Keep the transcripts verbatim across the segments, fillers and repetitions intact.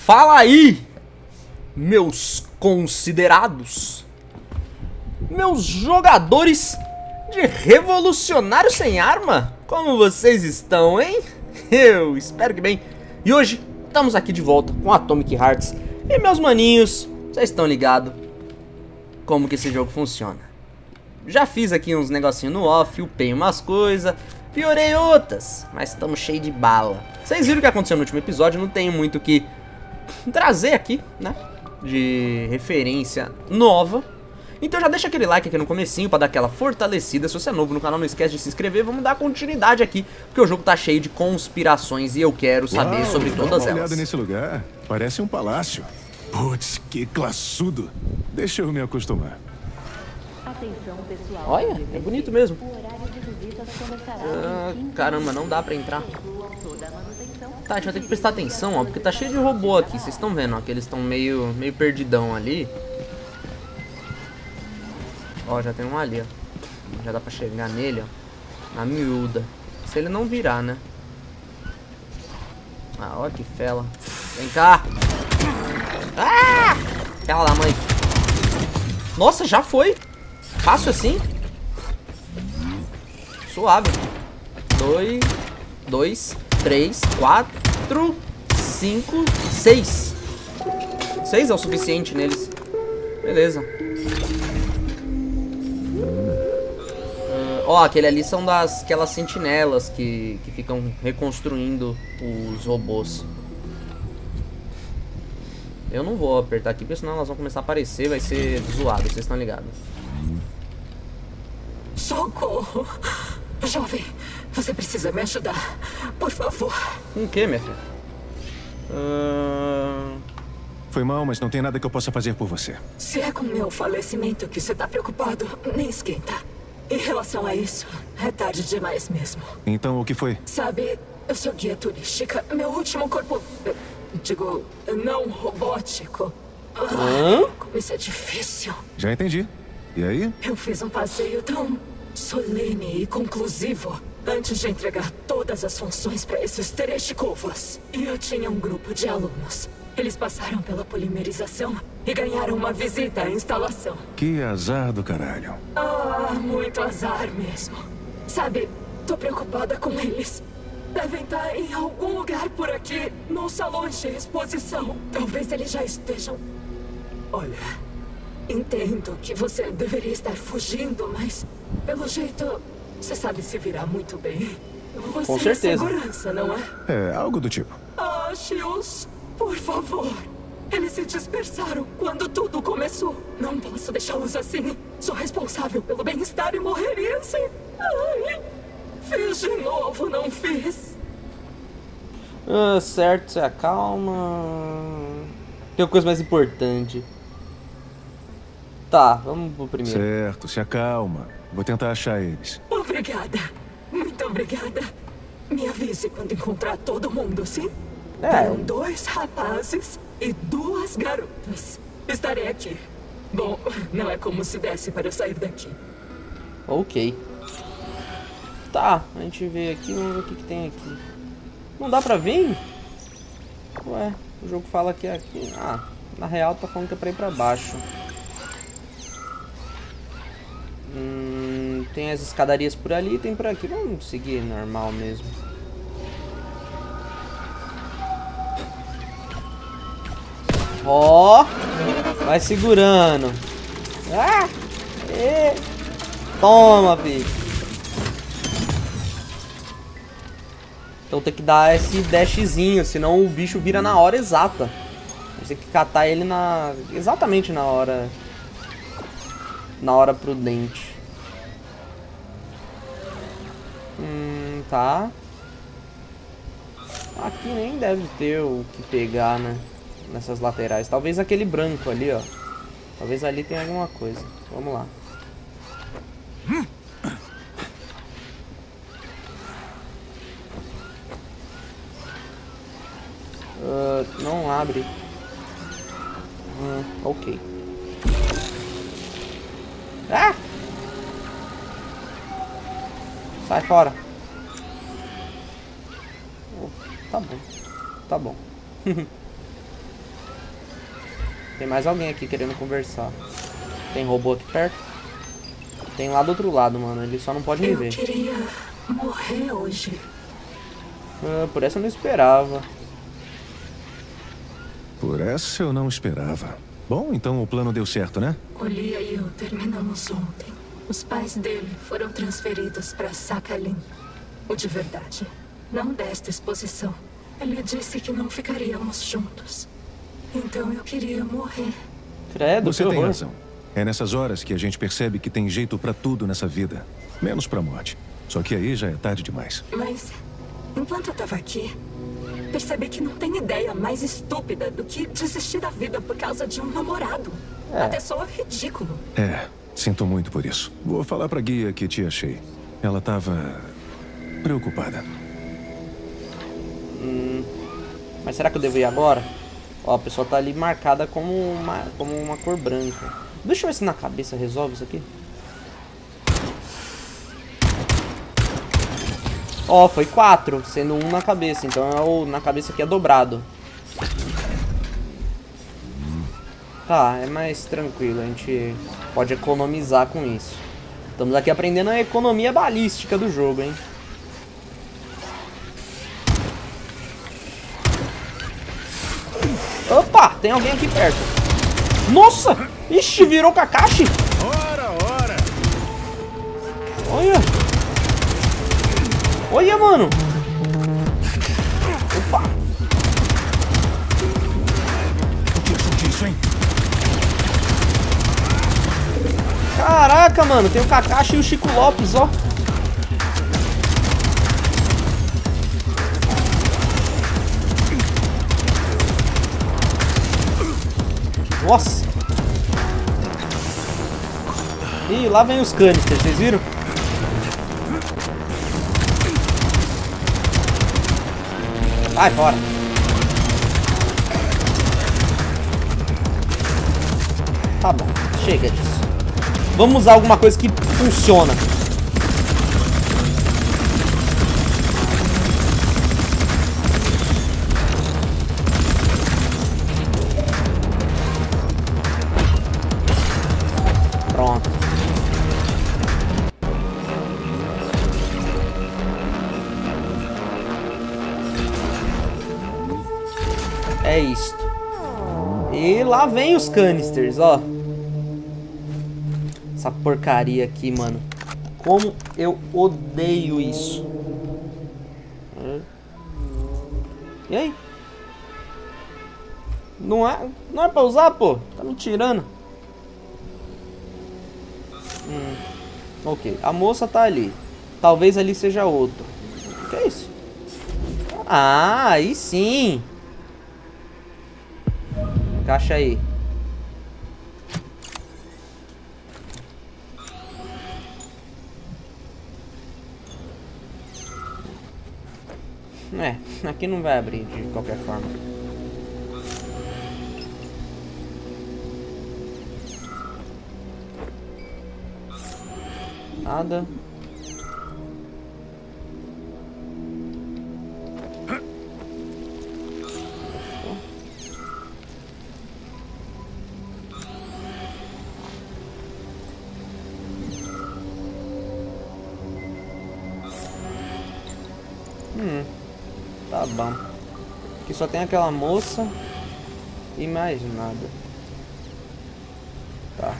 Fala aí, meus considerados, meus jogadores de Revolucionário Sem Arma, como vocês estão, hein? Eu espero que bem. E hoje estamos aqui de volta com Atomic Hearts. E meus maninhos, vocês estão ligados como que esse jogo funciona. Já fiz aqui uns negocinhos no off, upei umas coisas, piorei outras, mas estamos cheios de bala. Vocês viram o que aconteceu no último episódio, não tenho muito o que trazer aqui, né, de referência nova. Então já deixa aquele like aqui no comecinho pra dar aquela fortalecida. Se você é novo no canal, não esquece de se inscrever. Vamos dar continuidade aqui, porque o jogo tá cheio de conspirações e eu quero saber Uau, sobre todas dá uma elas. olhada nesse lugar, parece um palácio. Putz, que classudo. Deixa eu me acostumar. Atenção, pessoal. Olha, é bonito mesmo. O horário de visitas começará Ah, em quinze caramba, não dá pra entrar. O autor da manutenção Tá, a gente vai ter que prestar atenção, ó, porque tá cheio de robô aqui. Vocês estão vendo, ó, que eles estão meio, meio perdidão ali. Ó, já tem um ali, ó. Já dá pra chegar nele, ó. Na miúda. Se ele não virar, né? Ah, ó que fela. Vem cá. Ah! Fela da mãe. Nossa, já foi. Fácil assim. Suave. Dois, dois, três, quatro, cinco, seis. Seis é o suficiente neles. Beleza. Ó, aquele ali são das aquelas sentinelas que, que ficam reconstruindo os robôs. Eu não vou apertar aqui, porque senão elas vão começar a aparecer, vai ser zoado, vocês estão ligados. Socorro! Jovem, você precisa me ajudar. Por favor. Com o que, minha filha? Uh... Foi mal, mas não tem nada que eu possa fazer por você. Se é com meu falecimento que você tá preocupado, nem esquenta. Em relação a isso, é tarde demais mesmo. Então, o que foi? Sabe, eu sou guia turística. Meu último corpo... eu digo, não robótico. Hã? Ah, como isso é difícil. Já entendi. E aí? Eu fiz um passeio tão solene e conclusivo antes de entregar todas as funções para esses Tereshkovas. E eu tinha um grupo de alunos. Eles passaram pela polimerização e ganharam uma visita à instalação. Que azar do caralho. Ah, muito azar mesmo. Sabe, tô preocupada com eles. Devem estar em algum lugar por aqui, nos salões de exposição. Talvez eles já estejam... Olha, entendo que você deveria estar fugindo, mas pelo jeito, você sabe se virar muito bem. Você Com certeza. é segurança, não é? É, algo do tipo. Ache-os, por favor. Eles se dispersaram quando tudo começou. Não posso deixá-los assim. Sou responsável pelo bem-estar e morreria assim. Ai, fiz de novo, não fiz. Ah, certo, se acalma. Tem uma coisa mais importante. Tá, vamos pro primeiro. Certo, se acalma. Vou tentar achar eles. Obrigada. Muito obrigada. Me avise quando encontrar todo mundo, sim? É. Eram dois rapazes e duas garotas. Estarei aqui. Bom, não é como se desse para eu sair daqui. Ok. Tá, a gente vê aqui, vamos ver o que, que tem aqui. Não dá pra vir? Ué, o jogo fala que é aqui. Ah, na real tá falando que é pra ir pra baixo. Hum, tem as escadarias por ali e tem por aqui. Vamos seguir normal mesmo. Ó, vai segurando. Ah, e... Toma, filho. Então tem que dar esse dashzinho, senão o bicho vira na hora exata. Tem que catar ele na exatamente na hora na hora prudente. Hum, tá. Aqui nem deve ter o que pegar, né? Nessas laterais. Talvez aquele branco ali, ó. Talvez ali tenha alguma coisa. Vamos lá. Uh, não abre. Hum, ok. Ah! Sai fora. Oh, tá bom. Tá bom. Tem mais alguém aqui querendo conversar. Tem robô aqui perto? Tem lá do outro lado, mano. Ele só não pode me Eu ver. queria morrer hoje. Ah, por essa eu não esperava. Por essa eu não esperava. Bom, então o plano deu certo, né? O Lia e eu terminamos ontem. Os pais dele foram transferidos para Sakhalin. O de verdade. Não desta exposição. Ele disse que não ficaríamos juntos. Então eu queria morrer. Credo, Você que tem horror. razão. É nessas horas que a gente percebe que tem jeito pra tudo nessa vida. Menos pra morte. Só que aí já é tarde demais. Mas, enquanto eu tava aqui, percebi que não tem ideia mais estúpida do que desistir da vida por causa de um namorado. É. Até soa ridículo. É, sinto muito por isso. Vou falar pra guia que te achei. Ela tava preocupada. Hum, mas será que eu devo ir agora? Ó, a pessoa tá ali marcada como uma, como uma cor branca. Deixa eu ver se na cabeça resolve isso aqui. Ó, foi quatro, sendo um na cabeça. Então é o, na cabeça aqui é dobrado. Tá, é mais tranquilo. A gente pode economizar com isso. Estamos aqui aprendendo a economia balística do jogo, hein? Opa, tem alguém aqui perto. Nossa! Ixi, virou Kakashi. Ora, ora! Olha. Olha, mano. Opa. O que achou disso, hein? Caraca, mano. Tem o Kakashi e o Chico Lopes, ó. Nossa. Ih, lá vem os canisters, vocês viram? Vai fora. Tá bom, chega disso. Vamos usar alguma coisa que funciona. Pronto. É isto. E lá vem os canisters, ó. Essa porcaria aqui, mano. Como eu odeio isso. E aí? Não é, não é pra usar, pô. Tá me tirando. Hum, ok, a moça tá ali. Talvez ali seja outro. O que é isso? Ah, aí sim. Encaixa aí. É, aqui não vai abrir de qualquer forma. Nada. Hum, tá bom. Aqui só tem aquela moça e mais nada. Tá.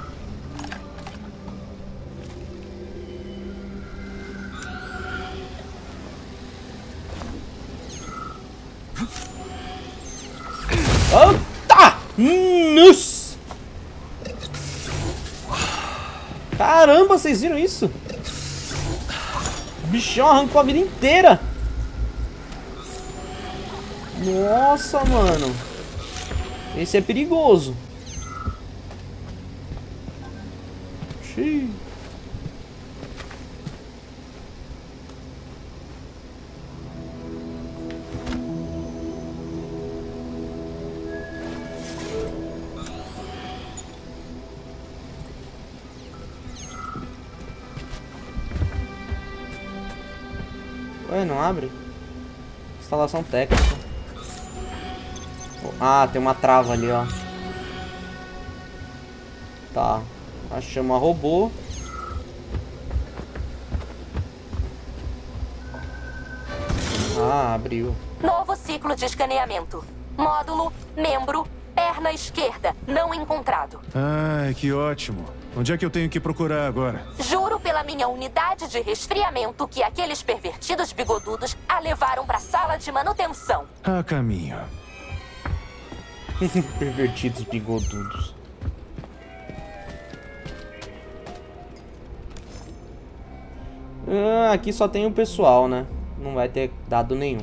Oh, tá! Nossa! Caramba, vocês viram isso? O bichão arrancou a vida inteira. Nossa, mano. Esse é perigoso. Xiii. Ué, não abre? Instalação técnica. Ah, tem uma trava ali, ó. Tá. Achamos a robô. Ah, abriu. Novo ciclo de escaneamento. Módulo, membro, perna esquerda, não encontrado. Ai, que ótimo. Onde é que eu tenho que procurar agora? Juro pela minha unidade de resfriamento que aqueles pervertidos bigodudos a levaram pra sala de manutenção. A caminho. Pervertidos bigodudos. Ah, aqui só tem o pessoal, né? Não vai ter dado nenhum.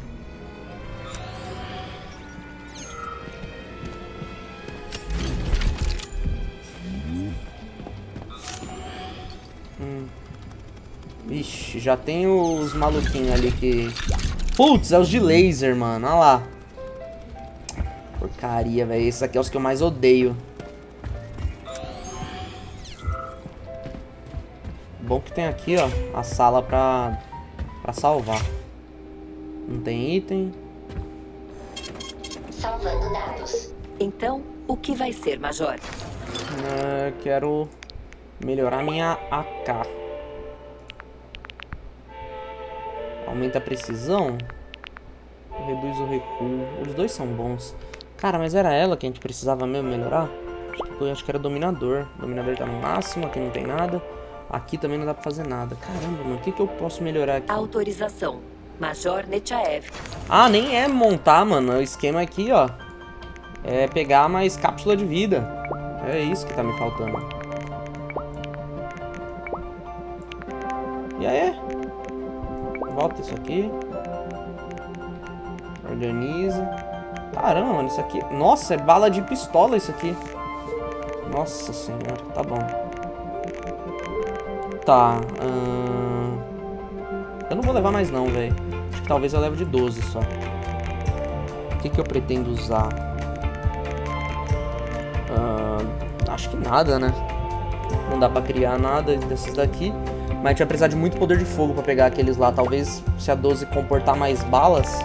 Hum. Ixi, já tem os maluquinhos ali que... Putz, é os de laser, mano. Olha lá. Porcaria, velho. Esses aqui é os que eu mais odeio. Bom que tem aqui, ó, a sala pra, pra salvar. Não tem item. Salvando dados. Então, o que vai ser, Major? Uh, quero melhorar minha A K. Aumenta a precisão. Reduz o recuo. Os dois são bons. Cara, mas era ela que a gente precisava mesmo melhorar? Acho que, acho que era dominador. Dominador tá no máximo, aqui não tem nada. Aqui também não dá pra fazer nada. Caramba, mano, o que que eu posso melhorar aqui? Autorização. Major Nechaev. Ah, nem é montar, mano. O esquema aqui, ó, é pegar mais cápsula de vida. É isso que tá me faltando. E aí? Volta isso aqui. Organiza. Caramba, mano, isso aqui... Nossa, é bala de pistola isso aqui. Nossa senhora, tá bom. Tá. Hum... Eu não vou levar mais não, velho. Acho que talvez eu leve de doze só. O que que eu pretendo usar? Hum... Acho que nada, né? Não dá pra criar nada desses daqui. Mas a gente vai precisar de muito poder de fogo pra pegar aqueles lá. Talvez se a doze comportar mais balas...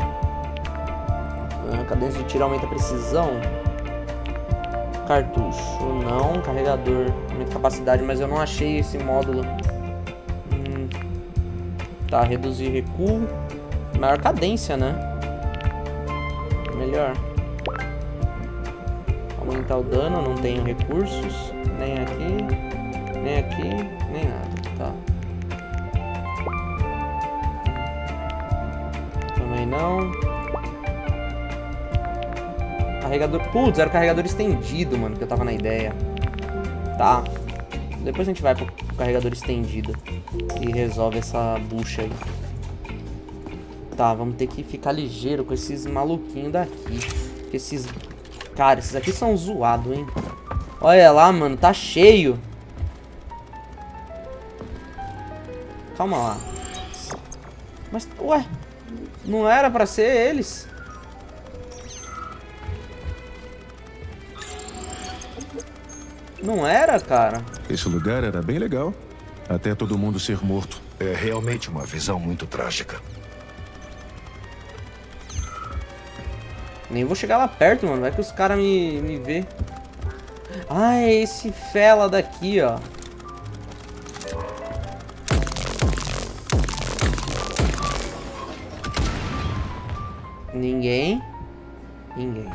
A cadência de tiro aumenta a precisão. Cartucho, não. Carregador, aumenta a capacidade, mas eu não achei esse módulo. Hum. Tá, reduzir recuo. Maior cadência, né? Melhor. Aumentar o dano, não tenho recursos. Nem aqui, nem aqui, nem nada. Tá. Também não. Carregador... Putz, era o carregador estendido, mano, que eu tava na ideia. Tá. Depois a gente vai pro carregador estendido e resolve essa bucha aí. Tá, vamos ter que ficar ligeiro com esses maluquinhos daqui. Porque esses... Cara, esses aqui são zoados, hein? Olha lá, mano, tá cheio. Calma lá. Mas, ué, não era pra ser eles? Não era, cara? Esse lugar era bem legal. Até todo mundo ser morto. É realmente uma visão muito trágica. Nem vou chegar lá perto, mano. Vai que os caras me, me vê. Ah, é esse fela daqui, ó. Ninguém. Ninguém.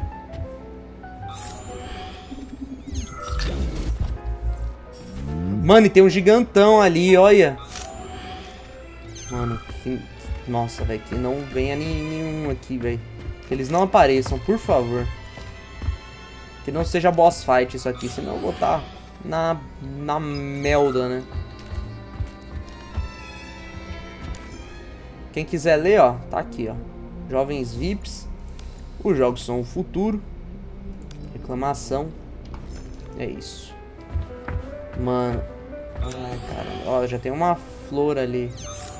Mano, e tem um gigantão ali, olha. Mano, que... Nossa, velho, que não venha nenhum aqui, velho. Que eles não apareçam, por favor. Que não seja boss fight isso aqui, senão eu vou estar na, na melda, né? Quem quiser ler, ó, tá aqui, ó. Jovens V I Ps. Os jogos são o futuro. Reclamação. É isso. Mano. Ai, cara. Ó, já tem uma flor ali.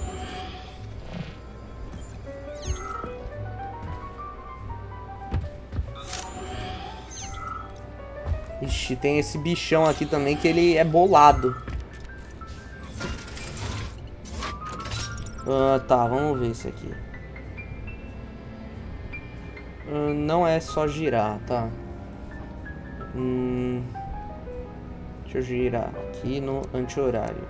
Ixi, tem esse bichão aqui também que ele é bolado. Ah, tá, vamos ver esse aqui. Ah, não é só girar, tá? Hum... Deixa eu girar aqui no anti-horário.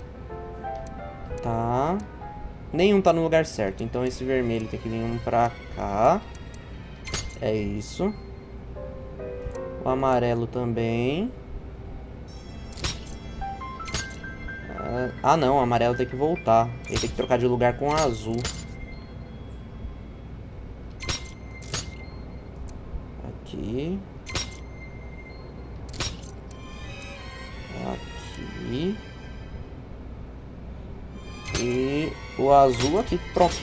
Tá. Nenhum tá no lugar certo. Então esse vermelho tem que vir um pra cá. É isso. O amarelo também. Ah, não. O amarelo tem que voltar. Ele tem que trocar de lugar com o azul. Aqui. Aqui. E o azul aqui. Pronto.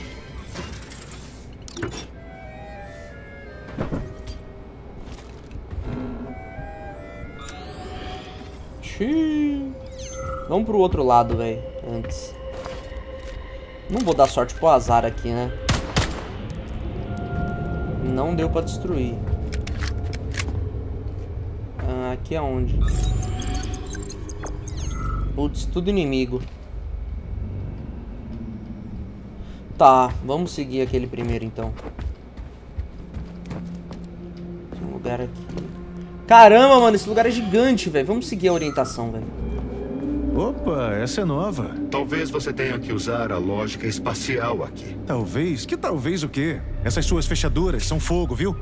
Xiii. Vamos pro outro lado, velho. Antes. Não vou dar sorte pro azar aqui, né? Não deu pra destruir. Ah, aqui é onde? Putz, tudo inimigo. Tá, vamos seguir aquele primeiro então. Tem um lugar aqui. Caramba, mano, esse lugar é gigante, velho. Vamos seguir a orientação, velho. Opa, essa é nova. Talvez você tenha que usar a lógica espacial aqui. Talvez? Que talvez o quê? Essas suas fechaduras são fogo, viu?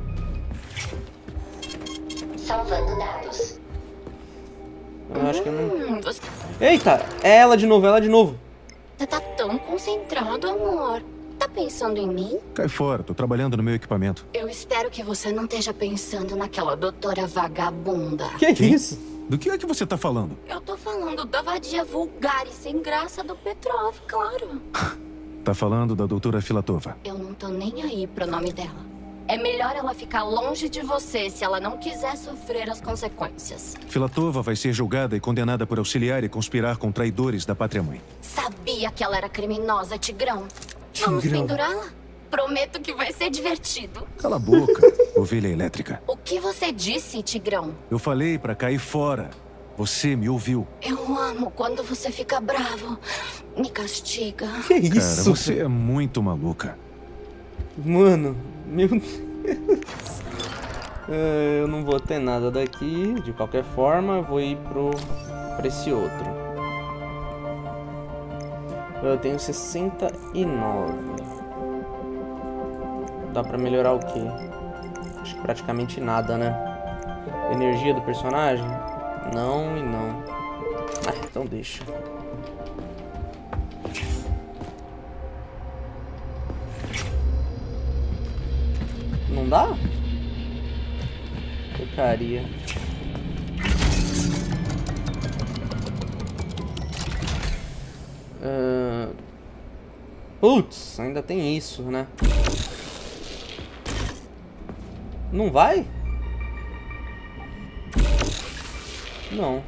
Salvando dados. Eu acho que eu não... Hum, você Eita, é ela de novo, ela de novo. tá tão concentrado, amor. Tá pensando em mim? Cai fora, tô trabalhando no meu equipamento. Eu espero que você não esteja pensando naquela doutora vagabunda. Que isso? Do que é que você tá falando? Eu tô falando da vadia vulgar e sem graça do Petrov, claro. Tá falando da doutora Filatova. Eu não tô nem aí pro nome dela. É melhor ela ficar longe de você se ela não quiser sofrer as consequências. Filatova vai ser julgada e condenada por auxiliar e conspirar com traidores da pátria-mãe. Sabia que ela era criminosa, Tigrão. Vamos Tigrão. pendurá-la? Prometo que vai ser divertido. Cala a boca, ovelha elétrica. O que você disse, Tigrão? Eu falei pra cair fora. Você me ouviu. Eu amo quando você fica bravo. Me castiga. Que Cara, isso? você é muito maluca. Mano, meu Deus. É, eu não vou ter nada daqui. De qualquer forma, eu vou ir pro, pra esse outro. Eu tenho sessenta e nove. Dá pra melhorar o quê? Acho que praticamente nada, né? Energia do personagem? Não e não. Ah, então deixa. Não dá? Porcaria. Uh... Putz, ainda tem isso, né? Não vai? Não.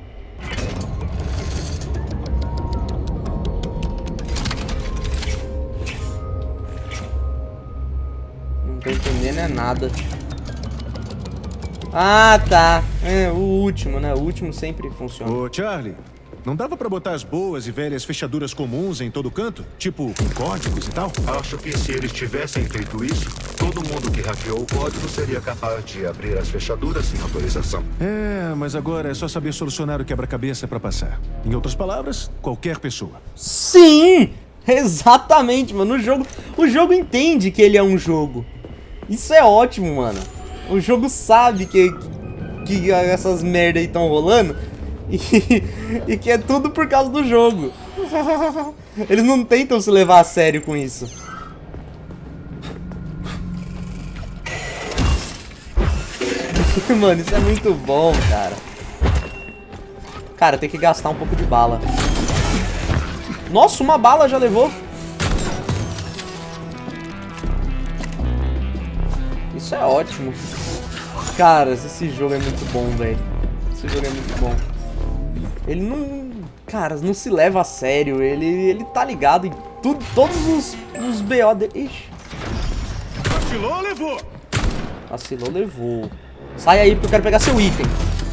Não tô entendendo é nada. Ah, tá. É, o último, né? O último sempre funciona. Ô, Charlie, não dava pra botar as boas e velhas fechaduras comuns em todo canto? Tipo, com códigos e tal? Acho que se eles tivessem feito isso, todo mundo que hackeou o código seria capaz de abrir as fechaduras sem autorização. É, mas agora é só saber solucionar o quebra-cabeça pra passar. Em outras palavras, qualquer pessoa. Sim! Exatamente, mano. O jogo, o jogo entende que ele é um jogo. Isso é ótimo, mano. O jogo sabe que, que essas merda aí estão rolando e, e que é tudo por causa do jogo. Eles não tentam se levar a sério com isso. Mano, isso é muito bom, cara. Cara, tem que gastar um pouco de bala. Nossa, uma bala já levou. Isso é ótimo. Cara, esse jogo é muito bom, velho. Esse jogo é muito bom. Ele não... Cara, não se leva a sério. Ele, ele tá ligado em tudo, todos os, os B O dele. Ixi. Vacilou, levou! Vacilou, levou. Sai aí porque eu quero pegar seu item.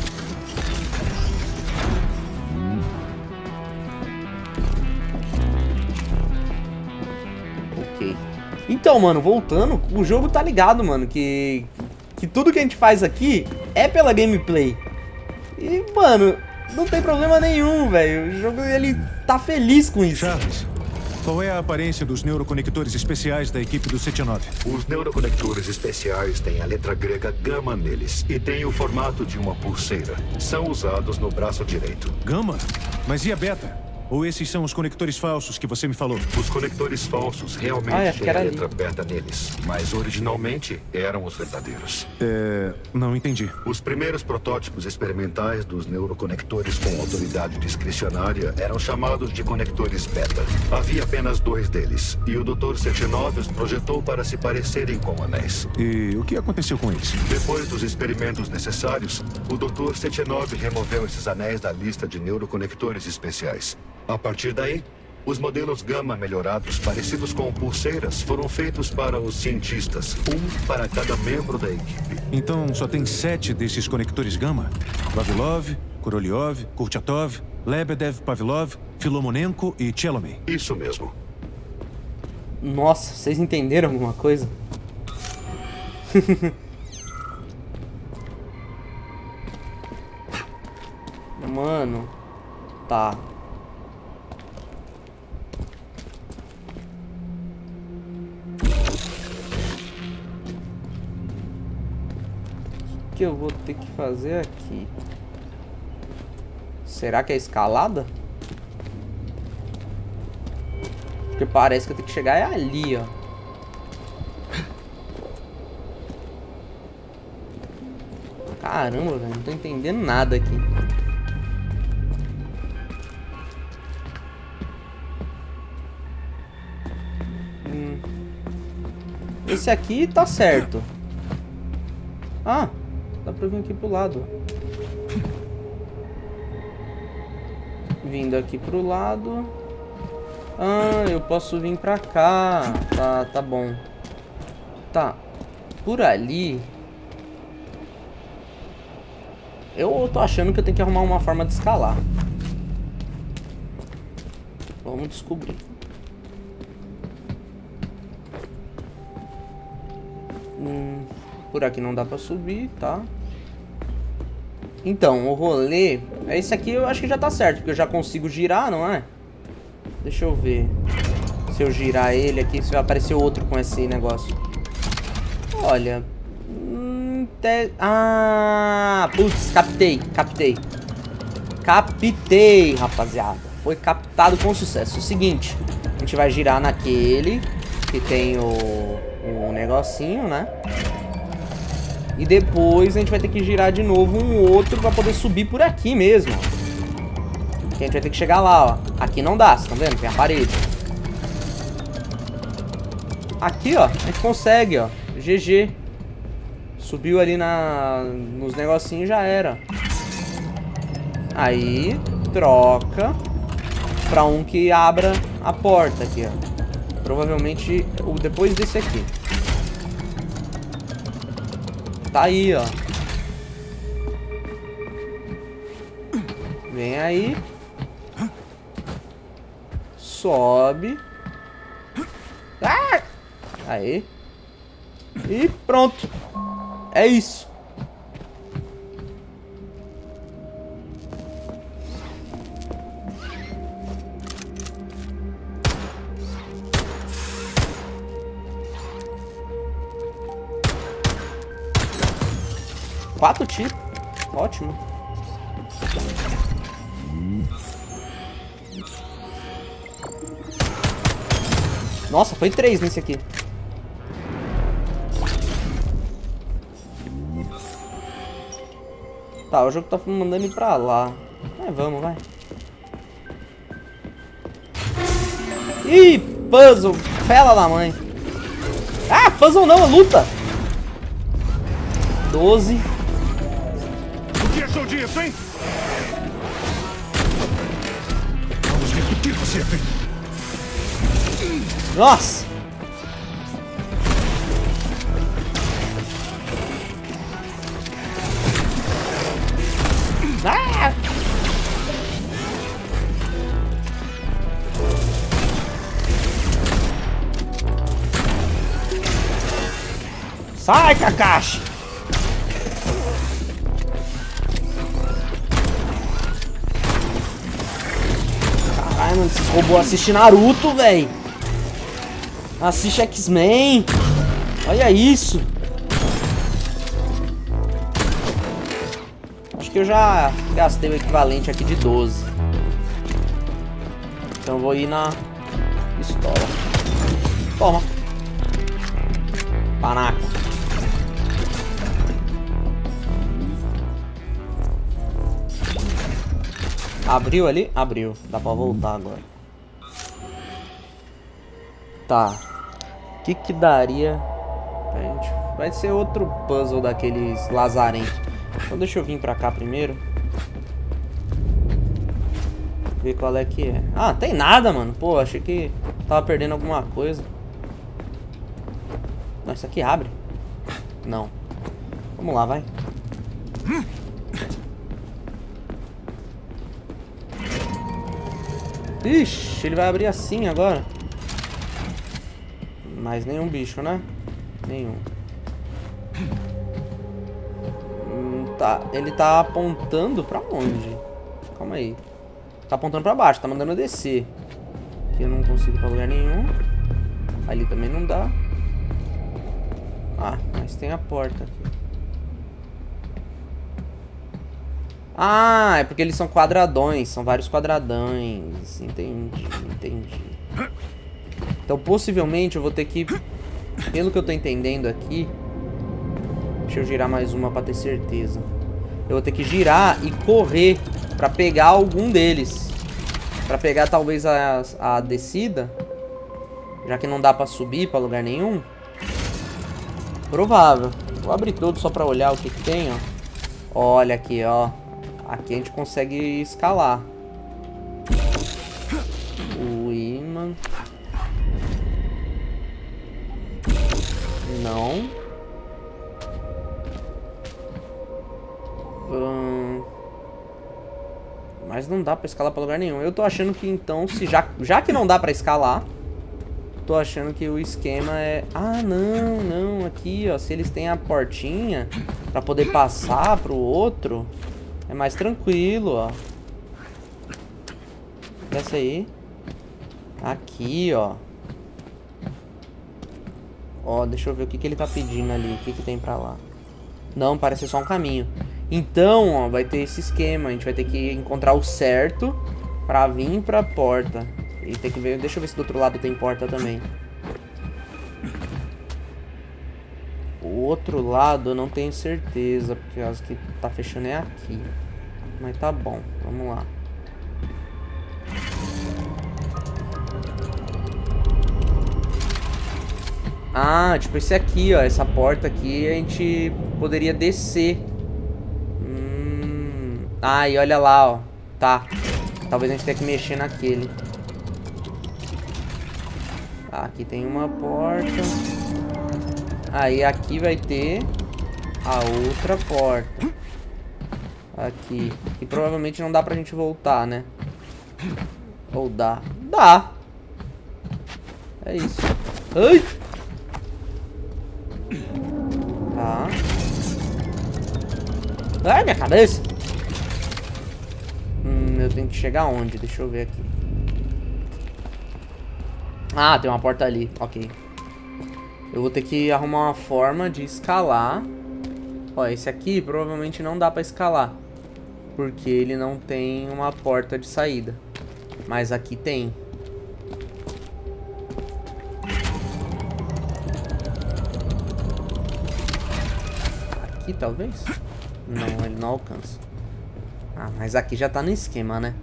Ok. Então, mano, voltando, o jogo tá ligado, mano, que, que tudo que a gente faz aqui é pela gameplay. E, mano, não tem problema nenhum, velho. O jogo, ele tá feliz com isso. Charles, qual é a aparência dos neuroconectores especiais da equipe do sete nove? Os neuroconectores especiais têm a letra grega gama neles e têm o formato de uma pulseira. São usados no braço direito. Gama? Mas e a beta? Ou esses são os conectores falsos que você me falou? Os conectores falsos realmente Ah, acho que têm a era letra beta neles, mas originalmente eram os verdadeiros. É... não entendi. Os primeiros protótipos experimentais dos neuroconectores com autoridade discricionária eram chamados de conectores beta. Havia apenas dois deles, e o doutor sete nove os projetou para se parecerem com anéis. E o que aconteceu com eles? Depois dos experimentos necessários, o doutor sete nove removeu esses anéis da lista de neuroconectores especiais. A partir daí, os modelos Gama melhorados, parecidos com pulseiras, foram feitos para os cientistas, um para cada membro da equipe. Então só tem sete desses conectores Gama? Vavilov, Korolev, Kurchatov, Lebedev, Pavlov, Filomonenko e Chelomey. Isso mesmo. Nossa, vocês entenderam alguma coisa? Mano. Tá. O que eu vou ter que fazer aqui? Será que é escalada? Porque parece que eu tenho que chegar é ali, ó. Caramba, velho, não tô entendendo nada aqui. Hum. Esse aqui tá certo. Ah, dá pra vir aqui pro lado. Vindo aqui pro lado. Ah, eu posso vir pra cá. Tá, tá bom. Tá. Por ali. Eu tô achando que eu tenho que arrumar uma forma de escalar. Vamos descobrir. Hum, por aqui não dá pra subir, tá? Então, o rolê... Esse aqui eu acho que já tá certo, porque eu já consigo girar, não é? Deixa eu ver. Se eu girar ele aqui, se vai aparecer outro com esse negócio. Olha... Hum, te... Ah... Putz, captei, captei. Captei, rapaziada. Foi captado com sucesso. O seguinte, a gente vai girar naquele que tem o, o negocinho, né? E depois a gente vai ter que girar de novo um outro pra poder subir por aqui mesmo. Que a gente vai ter que chegar lá, ó. Aqui não dá, vocês estão vendo? Tem a parede. Aqui, ó, a gente consegue, ó. G G. Subiu ali na, nos negocinhos e já era. Aí, troca pra um que abra a porta aqui, ó. Provavelmente o depois desse aqui. Tá aí, ó. Vem aí. Sobe. Ah! Aí. E pronto. É isso. Quatro tiros. Ótimo. Nossa, foi três nesse aqui. Tá, o jogo tá mandando ir pra lá. É, vamos, vai. Ih, puzzle. Fela da mãe. Ah, puzzle não, é luta. doze. O que achou disso, hein? Vamos ver o que você é feito. Nossa. Ah! Sai, Kakashi! mano, esses robôs assistem Naruto, velho. Assiste X-Men. Olha isso. Acho que eu já gastei o equivalente aqui de doze. Então eu vou ir na pistola. Toma. Panaca. Abriu ali? Abriu. Dá pra voltar agora. Tá. O que que daria pra gente... Vai ser outro puzzle daqueles lazarentos. Então deixa eu vir pra cá primeiro. Ver qual é que é. Ah, tem nada, mano. Pô, achei que tava perdendo alguma coisa. Não, isso aqui abre? Não. Vamos lá, vai. Ixi, ele vai abrir assim agora. Mas nenhum bicho, né? Nenhum. Hum, tá. Ele tá apontando pra onde? Calma aí. Tá apontando pra baixo, tá mandando eu descer. Aqui eu não consigo ir pra lugar nenhum. Ali também não dá. Ah, mas tem a porta aqui. Ah, é porque eles são quadradões. São vários quadradões. Entendi, entendi. Então possivelmente eu vou ter que... Pelo que eu tô entendendo aqui... Deixa eu girar mais uma pra ter certeza. Eu vou ter que girar e correr pra pegar algum deles. Pra pegar talvez a, a descida. Já que não dá pra subir pra lugar nenhum. Provável. Vou abrir tudo só pra olhar o que que tem, ó. Olha aqui, ó. Aqui a gente consegue escalar. O imã. Não. Hum... Mas não dá pra escalar pra lugar nenhum. Eu tô achando que então, se já, já que não dá pra escalar, tô achando que o esquema é... Ah, não, não. Aqui, ó. Se eles têm a portinha pra poder passar pro outro, é mais tranquilo, ó. Desce aí. Aqui, ó. Ó, deixa eu ver o que que ele tá pedindo ali. O que que tem pra lá. Não, parece só um caminho. Então, ó, vai ter esse esquema. A gente vai ter que encontrar o certo pra vir pra porta. E tem que ver... Deixa eu ver se do outro lado tem porta também. O outro lado eu não tenho certeza, porque as que tá fechando é aqui. Mas tá bom, vamos lá. Ah, tipo esse aqui, ó. Essa porta aqui a gente poderia descer. Hum... Ah, e olha lá, ó. Tá. Talvez a gente tenha que mexer naquele. Ah, aqui tem uma porta. Aí aqui vai ter a outra porta. Aqui. E provavelmente não dá pra gente voltar, né? Ou dá? Dá. É isso. Ai! Tá. Ai, minha cabeça! Hum, eu tenho que chegar onde? Deixa eu ver aqui. Ah, tem uma porta ali. Ok. Eu vou ter que arrumar uma forma de escalar. Ó, esse aqui provavelmente não dá pra escalar, porque ele não tem uma porta de saída. Mas aqui tem. Aqui talvez? Não, ele não alcança. Ah, mas aqui já tá no esquema, né?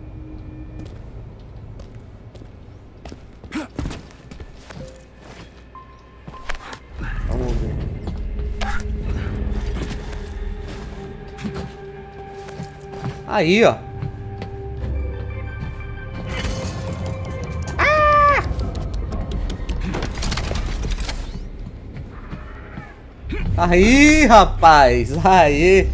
Vamos ver. Aí, ó. Ah! Aí, rapaz. Aí.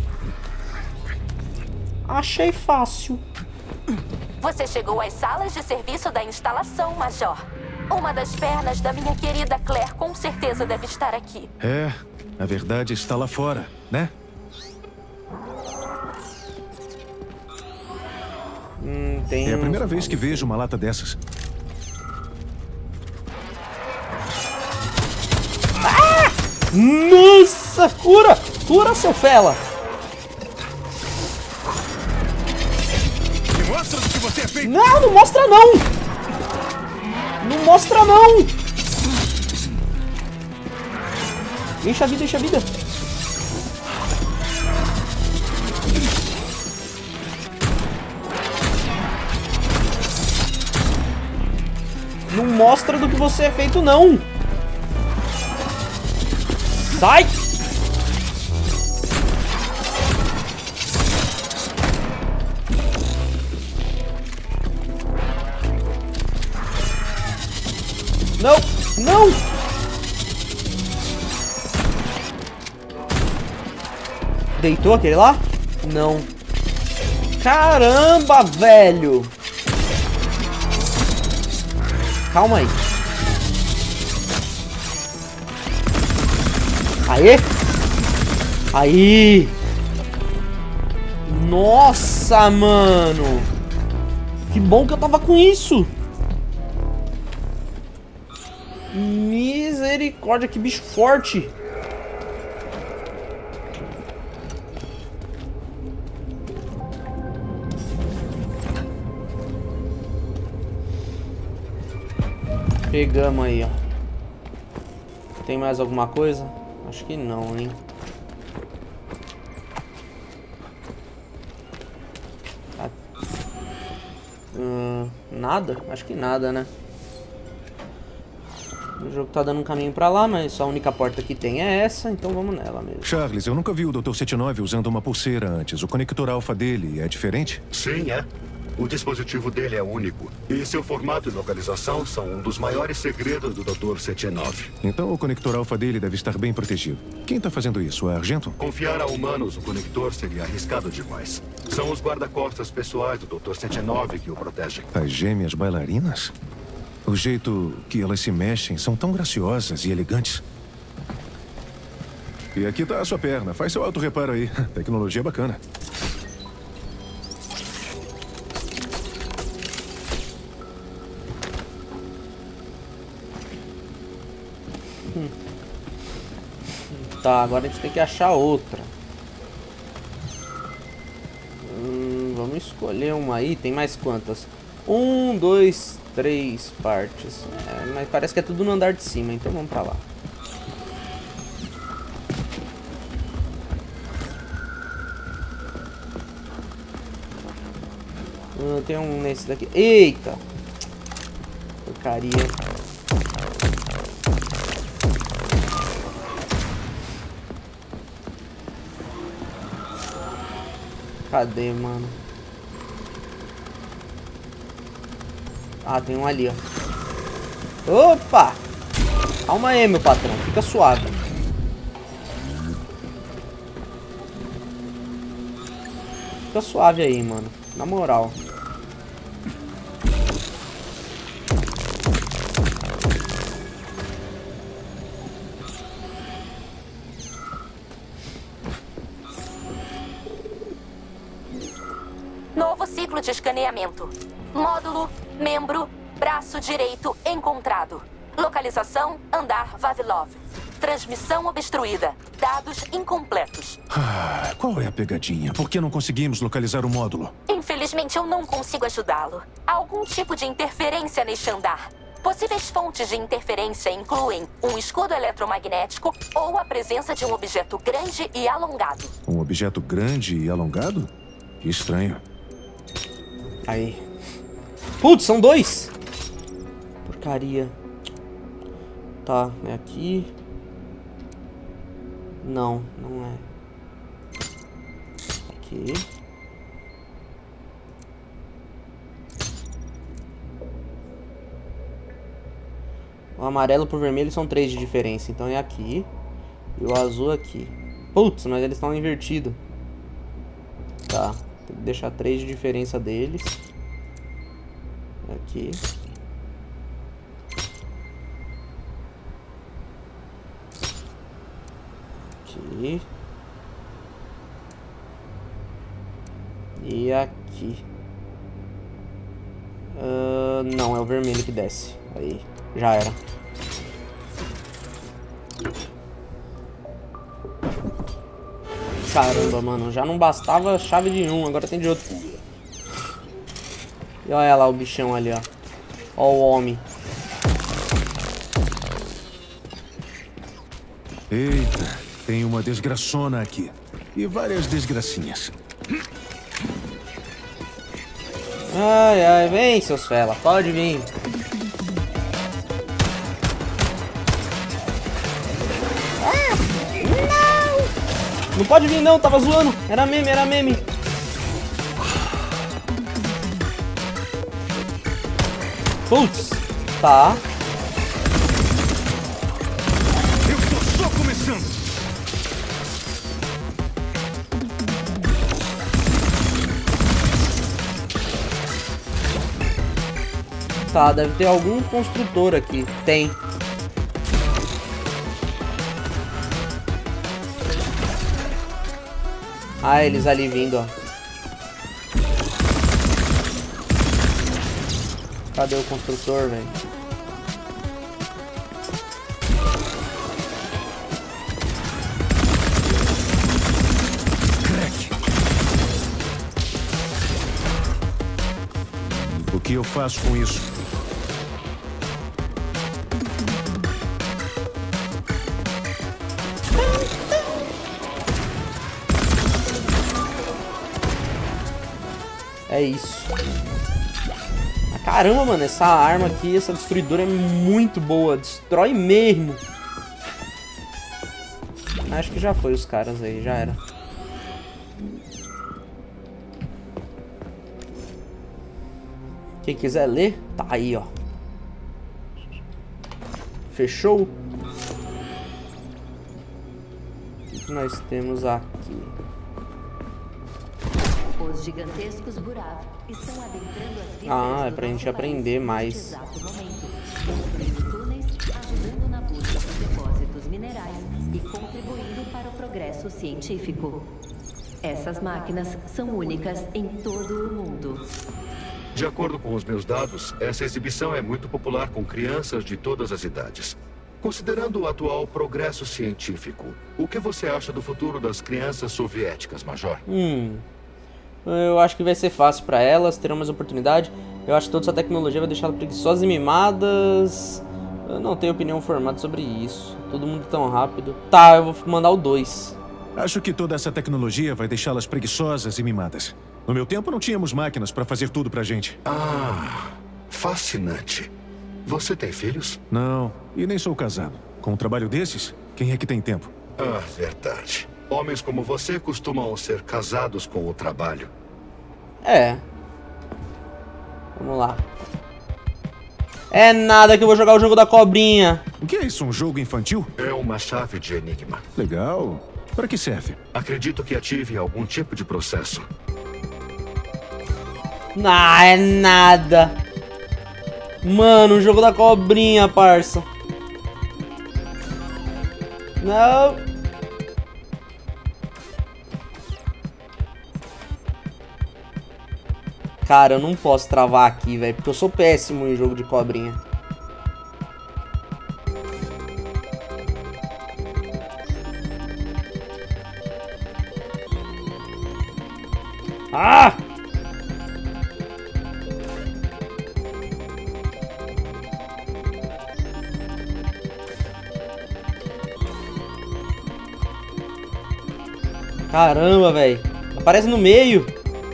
Achei fácil. Você chegou às salas de serviço da instalação, Major. Uma das pernas da minha querida Claire com certeza deve estar aqui. É, a verdade está lá fora, né? Hum, tem É a primeira uns... vez que vejo uma lata dessas. Ah! Nossa, cura! Cura, seu fela! Me mostra o que você é feito! Não, não mostra não! Não mostra não! Enche a vida, enche a vida! Não mostra do que você é feito, não! Sai! Não! Não! Deitou aquele lá? Não. Caramba, velho! Calma aí. Aê! Aí! Nossa, mano! Que bom que eu tava com isso! Misericórdia, que bicho forte! Pegamos aí, ó. Tem mais alguma coisa? Acho que não, hein? Ah. Hum, nada? Acho que nada, né? O jogo tá dando um caminho pra lá, mas só a única porta que tem é essa, então vamos nela mesmo. Charles, eu nunca vi o doutor setenta e nove usando uma pulseira antes. O conector alfa dele é diferente? Sim, é. O dispositivo dele é único. E seu formato e localização são um dos maiores segredos do doutor setenta e nove. Então o conector alfa dele deve estar bem protegido. Quem tá fazendo isso? A Argento? Confiar a humanos o conector seria arriscado demais. São os guarda-costas pessoais do doutor setenta e nove que o protegem. As gêmeas bailarinas? O jeito que elas se mexem são tão graciosas e elegantes. E aqui tá a sua perna. Faz seu auto-reparo aí. Tecnologia bacana. Hum. Tá, agora a gente tem que achar outra. Hum, vamos escolher uma aí. Tem mais quantas? Um, dois, três partes. É, mas parece que é tudo no andar de cima, então vamos pra lá. Hum, tem um nesse daqui. Eita! Porcaria. Cadê, mano? Ah, tem um ali, ó. Opa! Calma aí, meu patrão. Fica suave. Fica suave aí, mano. Na moral. Novo ciclo de escaneamento. Módulo, membro, braço direito encontrado. Localização, andar Vavilov. Transmissão obstruída. Dados incompletos. Ah, qual é a pegadinha? Por que não conseguimos localizar o módulo? Infelizmente, eu não consigo ajudá-lo. Há algum tipo de interferência neste andar. Possíveis fontes de interferência incluem um escudo eletromagnético ou a presença de um objeto grande e alongado. Um objeto grande e alongado? Que estranho. Aí. Putz, são dois! Porcaria. Tá, é aqui. Não, não é. Aqui. O amarelo pro vermelho são três de diferença, então é aqui. E o azul aqui. Putz, mas eles estão invertidos. Tá, tem que deixar três de diferença deles. Aqui. Aqui. E aqui. Uh, não, é o vermelho que desce. Aí, já era. Caramba, mano, já não bastava a chave de um, agora tem de outro. E olha lá o bichão ali, ó. Ó o homem. Eita, tem uma desgraçona aqui. E várias desgracinhas. Ai, ai, vem, seus fela, pode vir. Ah, não! Não pode vir não, tava zoando. Era meme, era meme. Putz, tá. Eu tô só começando. Tá, deve ter algum construtor aqui. Tem. Ah, eles ali vindo, ó. Cadê o construtor, velho? O que eu faço com isso? É isso. Ah, caramba, mano, essa arma aqui, essa destruidora é muito boa. Destrói mesmo. Acho que já foi os caras aí, já era. Quem quiser ler, tá aí, ó. Fechou? O que nós temos aqui? Os gigantescos buracos estão adentrando as vidas. Ah, é pra gente aprender mais. Exato momento, construindo túneis, ajudando na busca por depósitos minerais e contribuindo para o progresso científico. Essas máquinas são únicas em todo o mundo. De acordo com os meus dados, essa exibição é muito popular com crianças de todas as idades. Considerando o atual progresso científico, o que você acha do futuro das crianças soviéticas, Major? Hum... Eu acho que vai ser fácil pra elas, terão mais oportunidade. Eu acho que toda essa tecnologia vai deixá-las preguiçosas e mimadas. Eu não tenho opinião formada sobre isso. Todo mundo tão rápido. Tá, eu vou mandar o dois. Acho que toda essa tecnologia vai deixá-las preguiçosas e mimadas. No meu tempo não tínhamos máquinas pra fazer tudo pra gente. Ah, fascinante. Você tem filhos? Não, e nem sou casado. Com um trabalho desses, quem é que tem tempo? Ah, verdade. Homens como você costumam ser casados com o trabalho. É. Vamos lá. É nada que eu vou jogar o jogo da cobrinha. O que é isso, um jogo infantil? É uma chave de enigma. Legal. Para que serve? Acredito que ative algum tipo de processo. Não, é nada. Mano, o jogo da cobrinha, parça. Não. Cara, eu não posso travar aqui, velho, porque eu sou péssimo em jogo de cobrinha. Ah! Caramba, velho. Aparece no meio.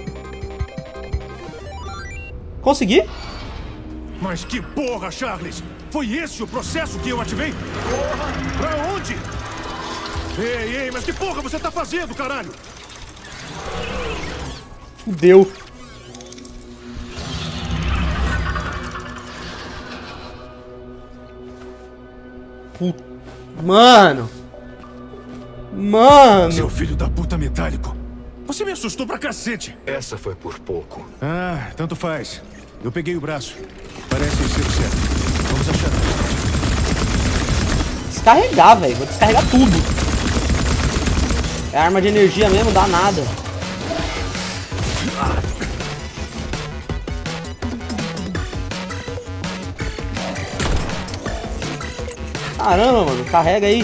Consegui? Mas que porra, Charles! Foi esse o processo que eu ativei? Porra! Pra onde? Ei, ei, mas que porra você tá fazendo, caralho? Fudeu. Puta. Mano. Mano. Seu filho da puta metálico. Você me assustou pra cacete. Essa foi por pouco. Ah, tanto faz. Eu peguei o braço. Parece ser o certo. Vamos achar. Descarregar, velho. Vou descarregar tudo. É arma de energia mesmo, dá nada. Caramba, mano. Carrega aí.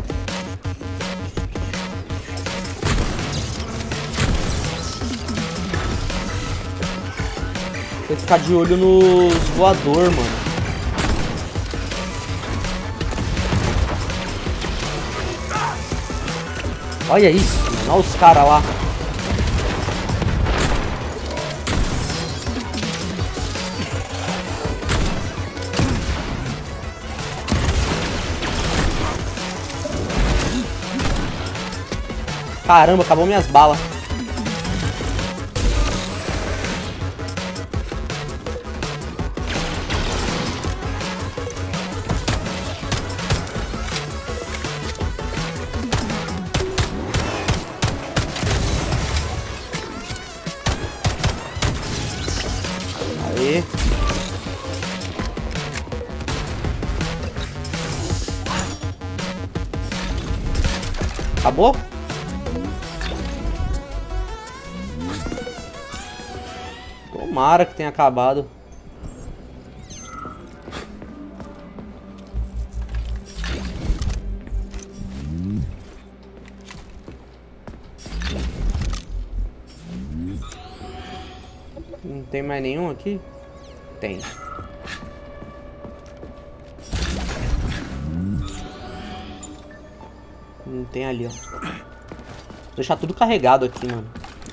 Tem que ficar de olho nos voador, mano. Olha isso, mano. Olha os caras lá. Caramba, acabou minhas balas. Aí. Acabou? Tomara que tenha acabado. Não tem mais nenhum aqui? Tem. Não tem ali, ó. Vou deixar tudo carregado aqui, mano.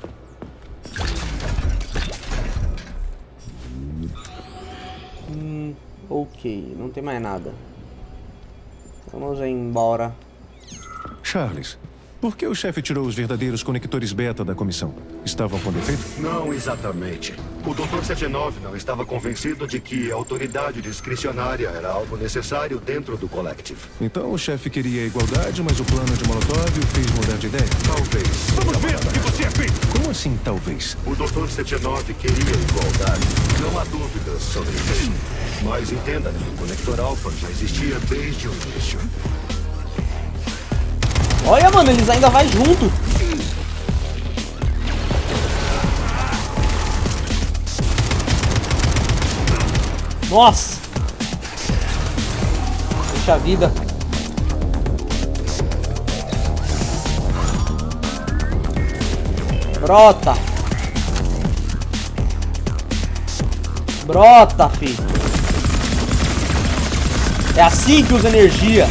Hum, ok, não tem mais nada. Vamos embora. Charles, por que o chefe tirou os verdadeiros conectores beta da comissão? Estavam com defeito? Não exatamente. O doutor setenta e nove não estava convencido de que a autoridade discricionária era algo necessário dentro do Collective. Então o chefe queria a igualdade, mas o plano de Molotov o fez mudar de ideia? Talvez. Vamos ver o que você é feito! Como assim, talvez? O doutor setenta e nove queria igualdade. Não há dúvidas sobre isso. Mas entenda que o conector alfa já existia desde o início. Olha, mano, eles ainda vai junto. Nossa. Puxa vida. Brota. Brota, filho. É assim que usa energia.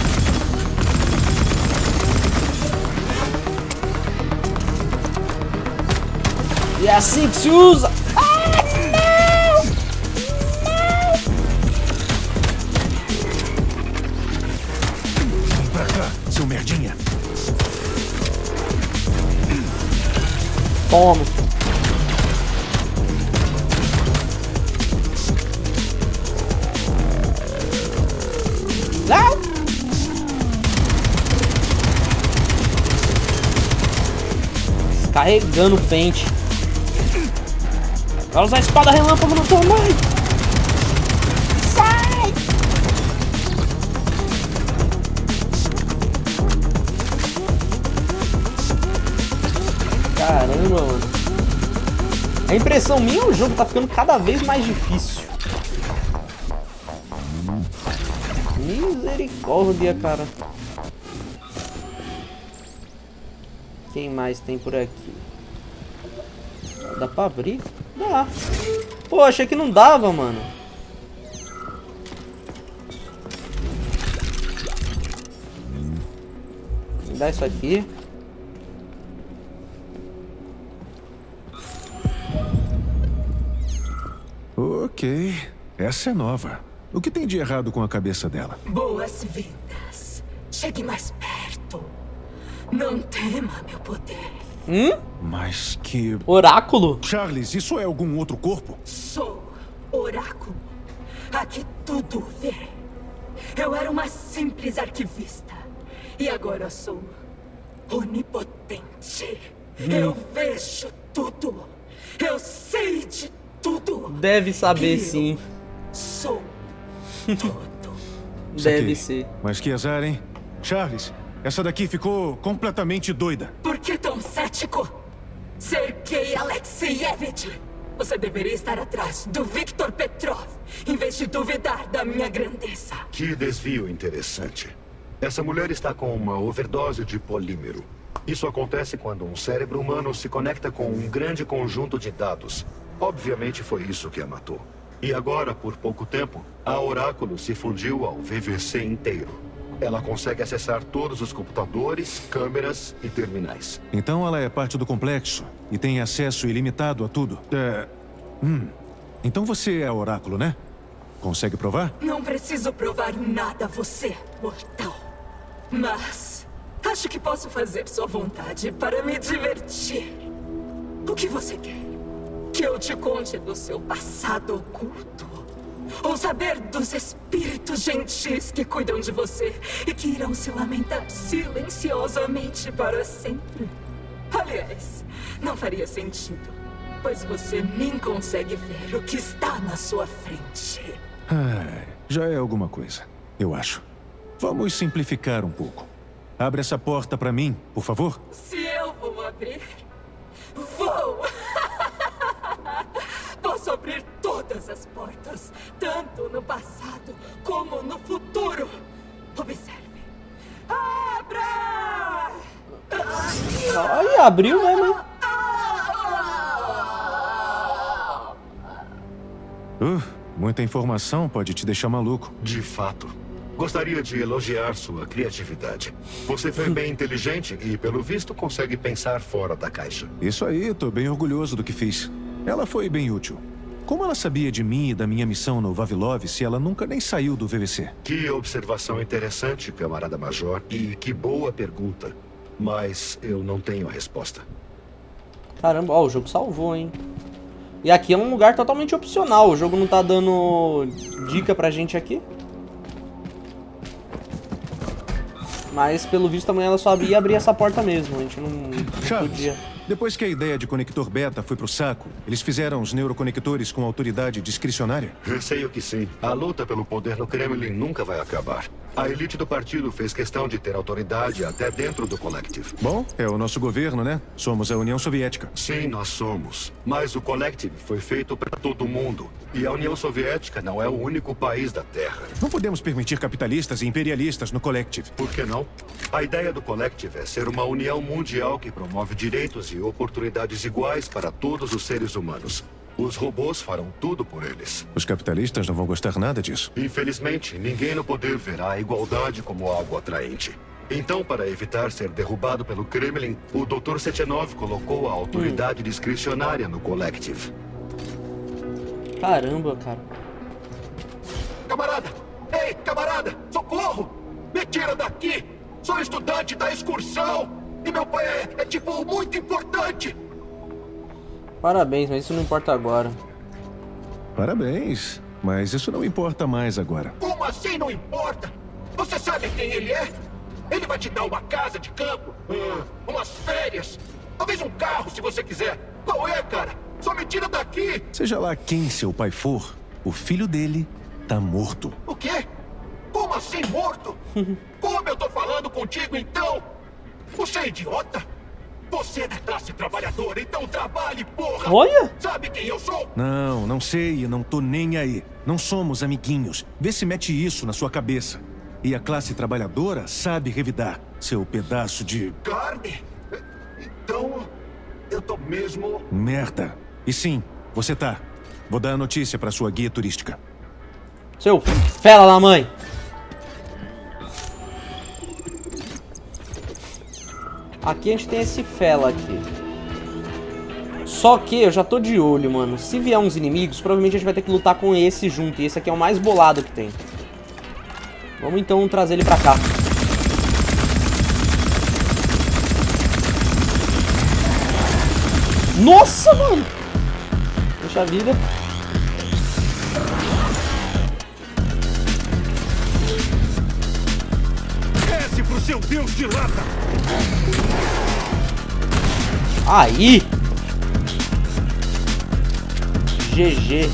E é assim que se usa. Ah, não! Vem pra cá, seu merdinha. Toma. Não! Carregando o pente. Vai usar a espada relâmpago no teu mãe. Sai! Caramba, mano. A impressão minha, o jogo tá ficando cada vez mais difícil. Misericórdia, cara. Quem mais tem por aqui? Dá pra abrir? Dá. Pô, achei que não dava, mano. Me dá isso aqui. Ok, essa é nova. O que tem de errado com a cabeça dela? Boas-vindas. Chegue mais perto. Não tema meu poder. Hum? Mas que... Oráculo? Charles, isso é algum outro corpo? Sou Oráculo. Aqui tudo vê. Eu era uma simples arquivista. E agora sou onipotente. Hum. Eu vejo tudo. Eu sei de tudo. Deve saber, eu sim. Sou tudo. Deve ser. Mas que azar, hein? Charles, essa daqui ficou completamente doida. Por que tão cético? Sergei Alexeyevich. Você deveria estar atrás do Viktor Petrov, em vez de duvidar da minha grandeza. Que desvio interessante. Essa mulher está com uma overdose de polímero. Isso acontece quando um cérebro humano se conecta com um grande conjunto de dados. Obviamente foi isso que a matou. E agora, por pouco tempo, a Oráculo se fundiu ao V V C inteiro. Ela consegue acessar todos os computadores, câmeras e terminais. Então ela é parte do complexo e tem acesso ilimitado a tudo. É... Hum. Então você é a Oráculo, né? Consegue provar? Não preciso provar nada a você, mortal. Mas acho que posso fazer sua vontade para me divertir. O que você quer? Que eu te conte do seu passado oculto? Ou saber dos espíritos gentis que cuidam de você e que irão se lamentar silenciosamente para sempre? Aliás, não faria sentido, pois você nem consegue ver o que está na sua frente. Ah, já é alguma coisa, eu acho. Vamos simplificar um pouco. Abre essa porta para mim, por favor. Se eu vou abrir, vou! Posso abrir todas as portas, tanto no passado como no futuro. Observe. Abra! Ai, abriu mesmo. Uh, muita informação pode te deixar maluco. De fato. Gostaria de elogiar sua criatividade. Você foi bem inteligente e, pelo visto, consegue pensar fora da caixa. Isso aí, tô bem orgulhoso do que fiz. Ela foi bem útil. Como ela sabia de mim e da minha missão no Vavilov se ela nunca nem saiu do V V C? Que observação interessante, camarada Major. E que boa pergunta. Mas eu não tenho a resposta. Caramba, ó, o jogo salvou, hein? E aqui é um lugar totalmente opcional. O jogo não tá dando dica pra gente aqui. Mas, pelo visto, amanhã ela só ia abrir essa porta mesmo. A gente não, não Charles, podia. Depois que a ideia de conector beta foi pro saco, eles fizeram os neuroconectores com autoridade discricionária? Receio que sim. A luta pelo poder no Kremlin nunca vai acabar. A elite do partido fez questão de ter autoridade até dentro do Collective. Bom, é o nosso governo, né? Somos a União Soviética. Sim, nós somos. Mas o Collective foi feito para todo mundo. E a União Soviética não é o único país da Terra. Não podemos permitir capitalistas e imperialistas no Collective. Por que não? A ideia do Collective é ser uma união mundial que promove direitos e oportunidades iguais para todos os seres humanos. Os robôs farão tudo por eles. Os capitalistas não vão gostar nada disso. Infelizmente, ninguém no poder verá a igualdade como algo atraente. Então, para evitar ser derrubado pelo Kremlin, o doutor Sechenov colocou a autoridade hum. discricionária no Collective. Caramba, cara. Camarada! Ei, camarada! Socorro! Me tira daqui! Sou estudante da excursão! E meu pai é, é tipo, muito importante! Parabéns, mas isso não importa agora. Parabéns, mas isso não importa mais agora. Como assim não importa? Você sabe quem ele é? Ele vai te dar uma casa de campo, uh, umas férias, talvez um carro se você quiser. Qual é, cara? Só me tira daqui! Seja lá quem seu pai for, o filho dele tá morto. O quê? Como assim morto? Como eu tô falando contigo então? Você é idiota? Você é da classe trabalhadora, então trabalhe, porra! Olha! Sabe quem eu sou? Não, não sei e não tô nem aí. Não somos amiguinhos. Vê se mete isso na sua cabeça. E a classe trabalhadora sabe revidar, seu pedaço de... Carne? Então, eu tô mesmo... Merda. E sim, você tá. Vou dar a notícia pra sua guia turística. Seu fela da mãe! Aqui a gente tem esse fela aqui. Só que eu já tô de olho, mano. Se vier uns inimigos, provavelmente a gente vai ter que lutar com esse junto. E esse aqui é o mais bolado que tem. Vamos então trazer ele pra cá. Nossa, mano! Deixa a vida. Desce pro seu deus de lata! Aí! G G.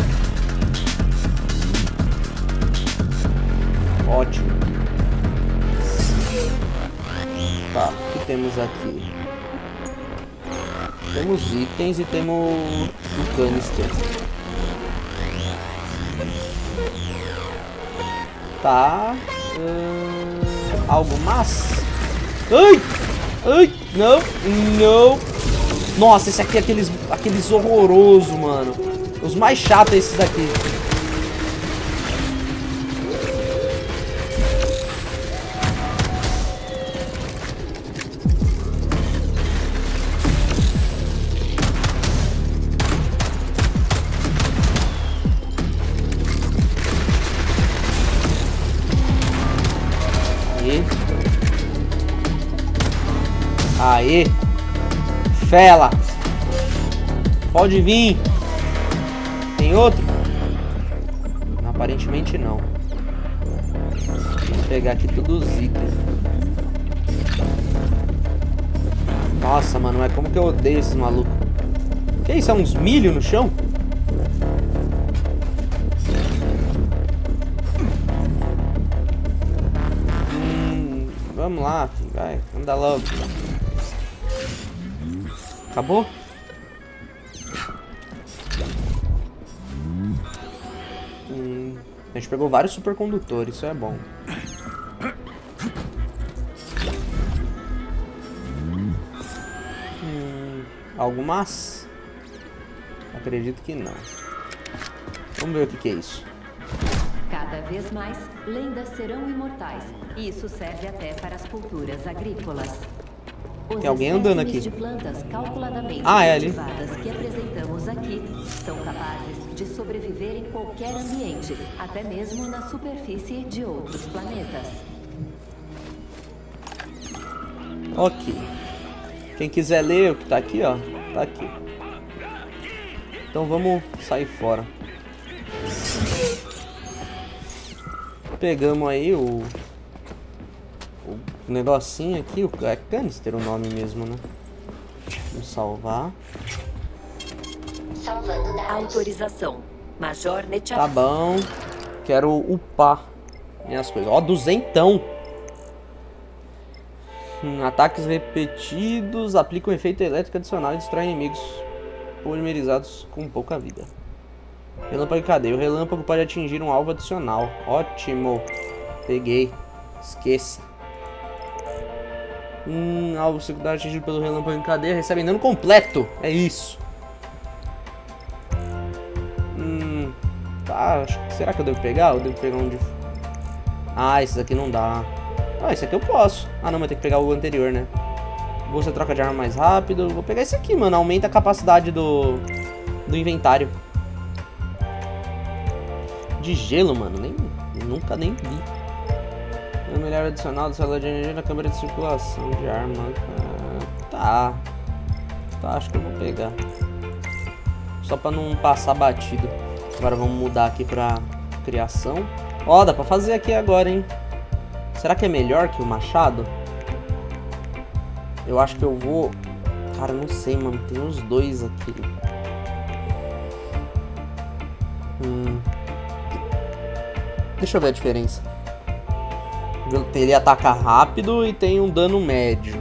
Ótimo. Tá, o que temos aqui? Temos itens e temos um canister. Tá. Hum, algo mais? Ai! Ai! Não! Não! Nossa, esse aqui é aqueles, aqueles horrorosos, mano. Os mais chatos é esses daqui. Aê! Fela! Pode vir! Tem outro? Aparentemente não. Vou pegar aqui todos os itens. Nossa, mano, mas como que eu odeio esses malucos? Que isso? É uns milho no chão? Hum, vamos lá, vai, anda logo. Acabou? Hum, a gente pegou vários supercondutores, isso é bom. Hum, algo mais? Acredito que não. Vamos ver o que, que é isso. Cada vez mais, lendas serão imortais. E isso serve até para as culturas agrícolas. Os Tem alguém andando aqui. De plantas calculadamente ah, é ali. Que apresentamos aqui são capazes de sobreviver em qualquer ambiente, até mesmo na superfície de outros planetas. Ok. Quem quiser ler o que tá aqui, ó, tá aqui. Então vamos sair fora. Pegamos aí o... o negocinho aqui, o é canister o nome mesmo, né? Vamos salvar. Salvando dados. Autorização. Major Netiar. Tá bom. Quero upar minhas coisas. Ó, duzentão. Hum, ataques repetidos aplicam um efeito elétrico adicional e destrói inimigos polimerizados com pouca vida. Relâmpago de cadeia. O relâmpago pode atingir um alvo adicional. Ótimo. Peguei. Esqueça. Hum, alvo secundário atingido pelo relâmpago em cadeia recebe dano completo. É isso. Hum, tá. Acho que, será que eu devo pegar? Eu devo pegar um de... Ah, esses aqui não dá. Ah, esse aqui eu posso. Ah, não, mas tem que pegar o anterior, né? Você troca de arma mais rápido. Vou pegar esse aqui, mano. Aumenta a capacidade do, do inventário. De gelo, mano. Nem, nunca nem vi. Um melhor adicional da célula de energia na câmara de circulação de arma. Ah, tá. Tá, acho que eu vou pegar. Só pra não passar batido. Agora vamos mudar aqui pra criação. Ó, dá pra fazer aqui agora, hein? Será que é melhor que o machado? Eu acho que eu vou... Cara, não sei, mano. Tem os dois aqui. Hum... Deixa eu ver a diferença. Ele ataca rápido e tem um dano médio.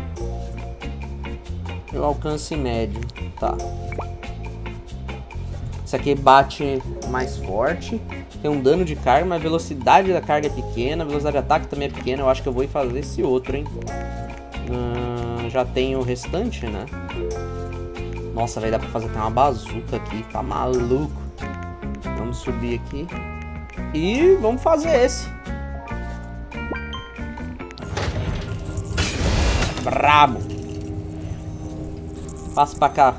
E o alcance médio. Tá. Esse aqui bate mais forte. Tem um dano de carga, mas a velocidade da carga é pequena. A velocidade de ataque também é pequena. Eu acho que eu vou fazer esse outro, hein. Hum, já tem o restante, né? Nossa, vai dar pra fazer até uma bazuca aqui. Tá maluco. Vamos subir aqui. E vamos fazer esse. Brabo. Passa pra cá.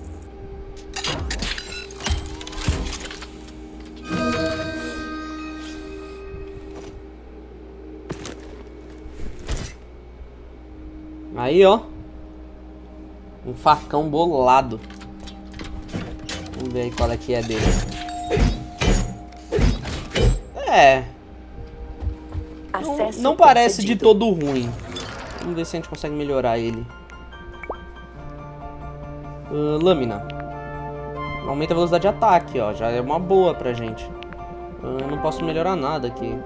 Aí, ó. Um facão bolado. Vamos ver aí qual é que é dele. É. Não, não parece de todo ruim. Vamos ver se a gente consegue melhorar ele. Uh, lâmina. Aumenta a velocidade de ataque, ó. Já é uma boa pra gente. Uh, eu não posso melhorar nada aqui.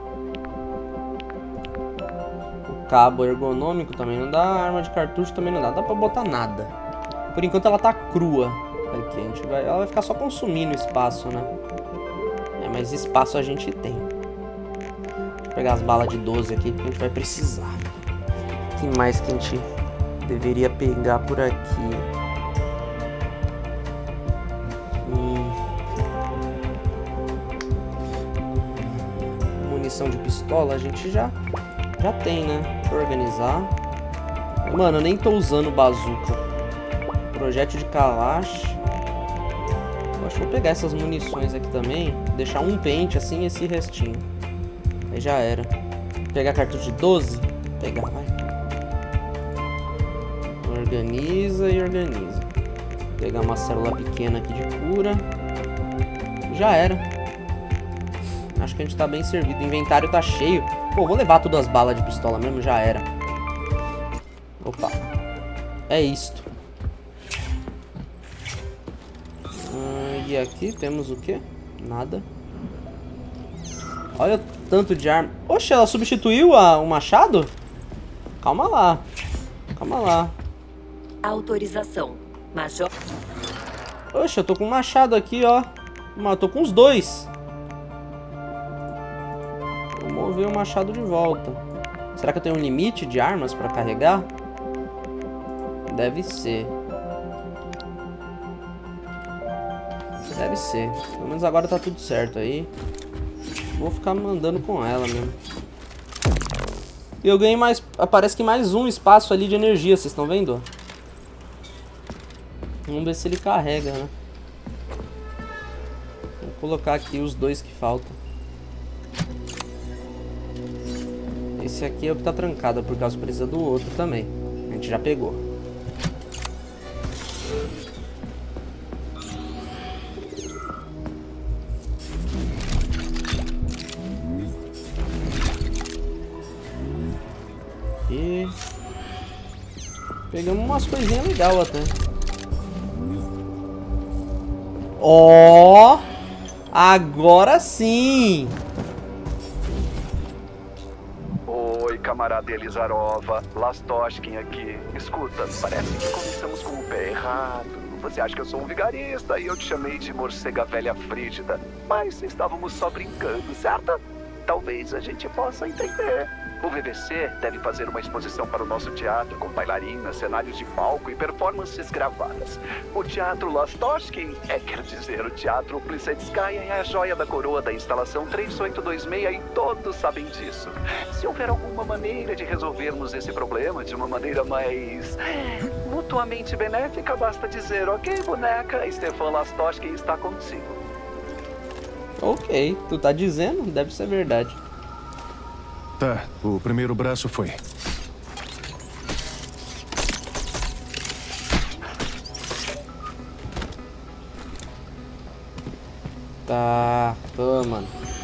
O cabo ergonômico também não dá. A arma de cartucho também não dá. Não dá pra botar nada. Por enquanto ela tá crua. Aqui, a gente vai, ela vai ficar só consumindo espaço, né? É, mas espaço a gente tem. Vou pegar as balas de doze aqui que a gente vai precisar. O que mais que a gente deveria pegar por aqui? Hum. Munição de pistola a gente já, já tem, né? Vou organizar. Mano, eu nem tô usando bazuca. Projétil de Kalash. Eu acho que vou pegar essas munições aqui também. Deixar um pente assim e esse restinho. Aí já era. Pegar cartucho de doze. Vou pegar, vai. Organiza e organiza. Vou pegar uma célula pequena aqui de cura. Já era. Acho que a gente tá bem servido. O inventário tá cheio. Pô, vou levar todas as balas de pistola mesmo. Já era. Opa. É isto. Hum, e aqui temos o quê? Nada. Olha o tanto de arma. Oxe, ela substituiu a, o machado? Calma lá. Calma lá. Autorização. Major. Oxe, eu tô com um machado aqui, ó. Eu tô com os dois. Vou mover o machado de volta. Será que eu tenho um limite de armas pra carregar? Deve ser. Deve ser. Pelo menos agora tá tudo certo aí. Vou ficar mandando com ela mesmo. E eu ganhei mais... Parece que mais um espaço ali de energia, vocês estão vendo? Vamos ver se ele carrega, né? Vou colocar aqui os dois que faltam. Esse aqui é o que tá trancado, por causa precisa do outro também. A gente já pegou. E... pegamos umas coisinhas legais até. Ó! Oh, agora sim! Oi, camarada Elizarova, Lastoshkin aqui. Escuta, parece que começamos com o pé errado. Você acha que eu sou um vigarista e eu te chamei de morcega velha frígida. Mas estávamos só brincando, certo? Talvez a gente possa entender. O V V C deve fazer uma exposição para o nosso teatro com bailarinas, cenários de palco e performances gravadas. O Teatro Lastoshkin, é, quer dizer, o Teatro Plisetskaya é a joia da coroa da instalação três oito dois seis e todos sabem disso. Se houver alguma maneira de resolvermos esse problema de uma maneira mais mutuamente benéfica, basta dizer, ok, boneca, Stefan Lastoshkin está contigo. Ok, tu tá dizendo? Deve ser verdade. Tá, o primeiro braço foi. Tá, pô, mano.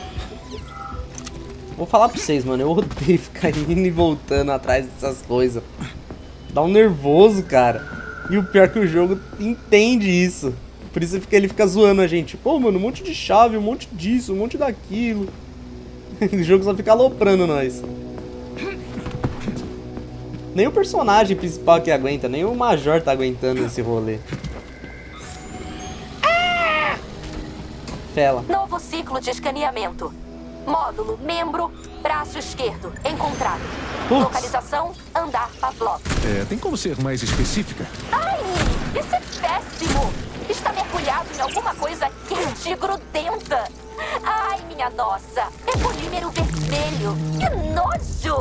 Vou falar pra vocês, mano, eu odeio ficar indo e voltando atrás dessas coisas. Dá um nervoso, cara. E o pior é que o jogo entende isso. Por isso ele fica zoando a gente. Pô, mano, um monte de chave, um monte disso, um monte daquilo. O jogo só fica aloprando nós. Nem o personagem principal que aguenta, nem o Major tá aguentando esse rolê. Ah! Fela. Novo ciclo de escaneamento. Módulo, membro, braço esquerdo. Encontrado. Putz. Localização, andar Pavlov. É, tem como ser mais específica? Ai, isso é péssimo. Está mergulhado em alguma coisa quente e grudenta. Ai, minha nossa. É polímero vermelho. Que nojo.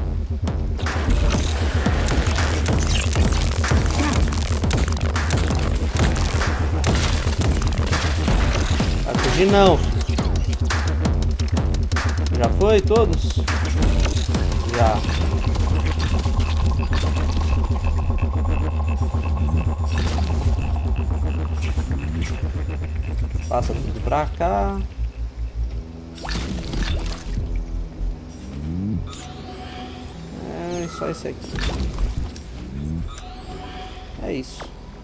Vai fugir não. Já foi todos? Já. Passa tudo pra cá. É só esse aqui. É isso.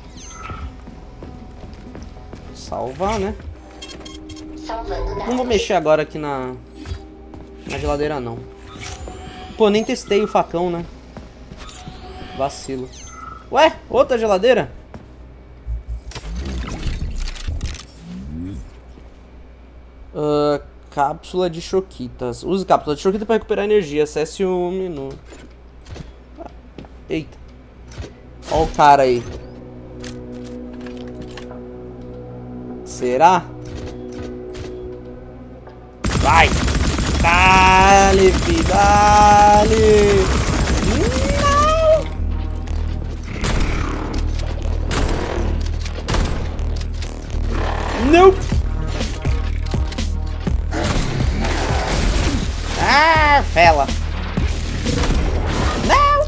Salvar, né? Não vou mexer agora aqui na, na geladeira, não. Pô, nem testei o facão, né? Vacilo. Ué, outra geladeira? Uh, cápsula de choquitas. Use cápsula de choquita para recuperar energia. Acesse o menu. Eita. Olha o cara aí. Será? Vai! Dale, fi, dale! Não! Não! Ah, fela! Não!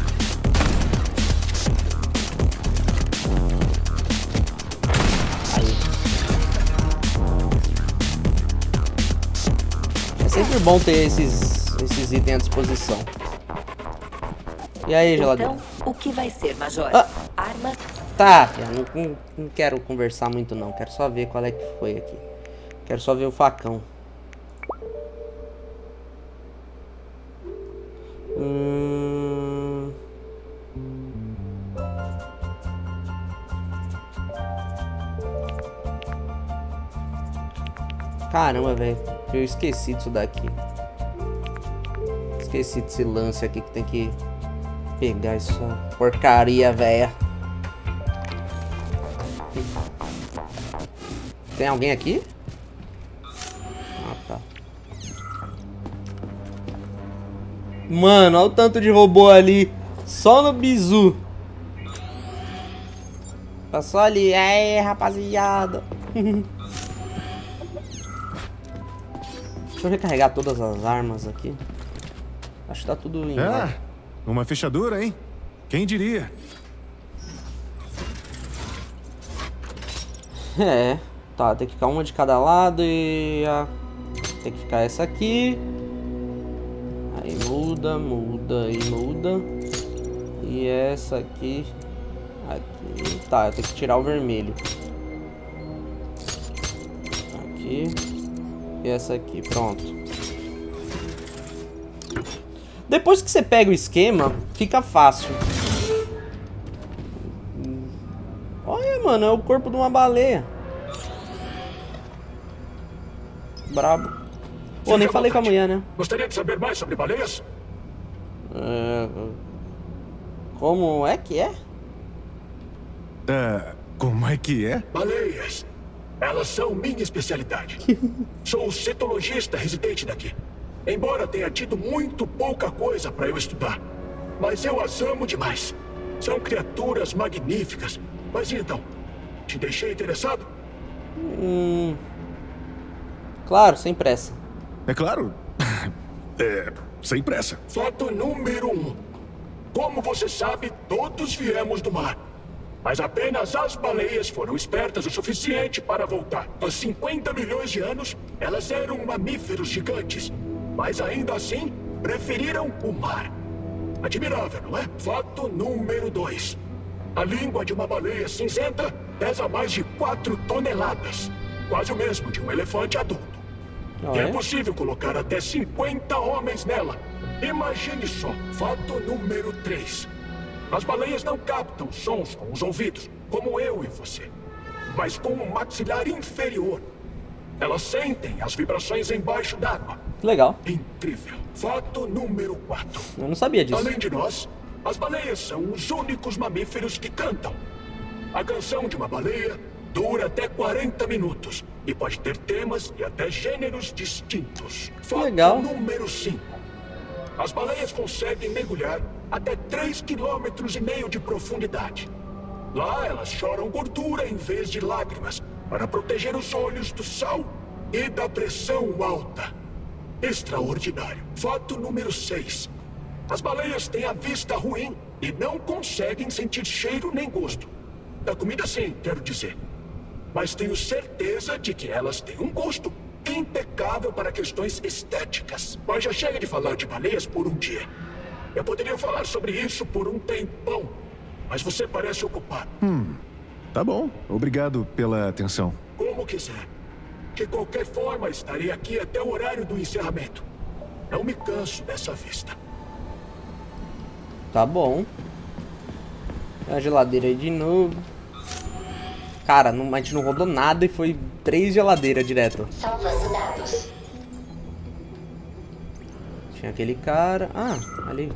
Aí. É sempre bom ter esses, esses itens à disposição. E aí, geladeira? Então, o que vai ser, Major? Ah. Arma? Tá, não, não, não quero conversar muito não. Quero só ver qual é que foi aqui. Quero só ver o facão. Hum... Caramba, velho. Eu esqueci disso daqui. Esqueci desse lance aqui que tem que pegar essa porcaria, velha. Tem alguém aqui? Ah, tá. Mano, olha o tanto de robô ali. Só no bizu. Passou ali. Aí, rapaziada. Deixa eu recarregar todas as armas aqui. Acho que tá tudo em Ah, ordem. uma fechadura, hein? Quem diria? É. Tá, tem que ficar uma de cada lado e a... tem que ficar essa aqui. Aí muda, muda e muda. E essa aqui. Aqui. Tá, eu tenho que tirar o vermelho. Aqui. E essa aqui, pronto. Depois que você pega o esquema, fica fácil. Olha, mano, é o corpo de uma baleia. Brabo. Pô, nem falei com a mulher, né? Gostaria de saber mais sobre baleias? É... Como é que é? Ah, como é que é? Baleias. Elas são minha especialidade. Sou cetologista residente daqui. Embora tenha tido muito pouca coisa para eu estudar. Mas eu as amo demais. São criaturas magníficas. Mas e então? Te deixei interessado? Hum... Claro, sem pressa. É claro. É, sem pressa. Fato número um. Como você sabe, todos viemos do mar. Mas apenas as baleias foram espertas o suficiente para voltar. Há cinquenta milhões de anos, elas eram mamíferos gigantes. Mas ainda assim, preferiram o mar. Admirável, não é? Fato número dois. A língua de uma baleia cinzenta pesa mais de quatro toneladas. Quase o mesmo de um elefante adulto. Oh, e é? é possível colocar até cinquenta homens nela. Imagine só. Fato número três. As baleias não captam sons com os ouvidos, como eu e você, mas com o maxilar inferior. Elas sentem as vibrações embaixo d'água. Legal. Incrível. Fato número quatro. Eu não sabia disso. Além de nós, as baleias são os únicos mamíferos que cantam. A canção de uma baleia dura até quarenta minutos e pode ter temas e até gêneros distintos. Fato legal. número cinco. As baleias conseguem mergulhar até três quilômetros e meio de profundidade. Lá elas choram gordura em vez de lágrimas para proteger os olhos do sal e da pressão alta. Extraordinário. Fato número seis. As baleias têm a vista ruim e não conseguem sentir cheiro nem gosto. Da comida sim, quero dizer. Mas tenho certeza de que elas têm um gosto impecável para questões estéticas. Mas já chega de falar de baleias por um dia. Eu poderia falar sobre isso por um tempão, mas você parece ocupado. Hum, tá bom. Obrigado pela atenção. Como quiser. De qualquer forma, estarei aqui até o horário do encerramento. Não me canso dessa vista. Tá bom. A geladeira aí de novo. Cara, não, a gente não rodou nada e foi três geladeiras direto. Salvando dados. Tinha aquele cara... Ah, ali.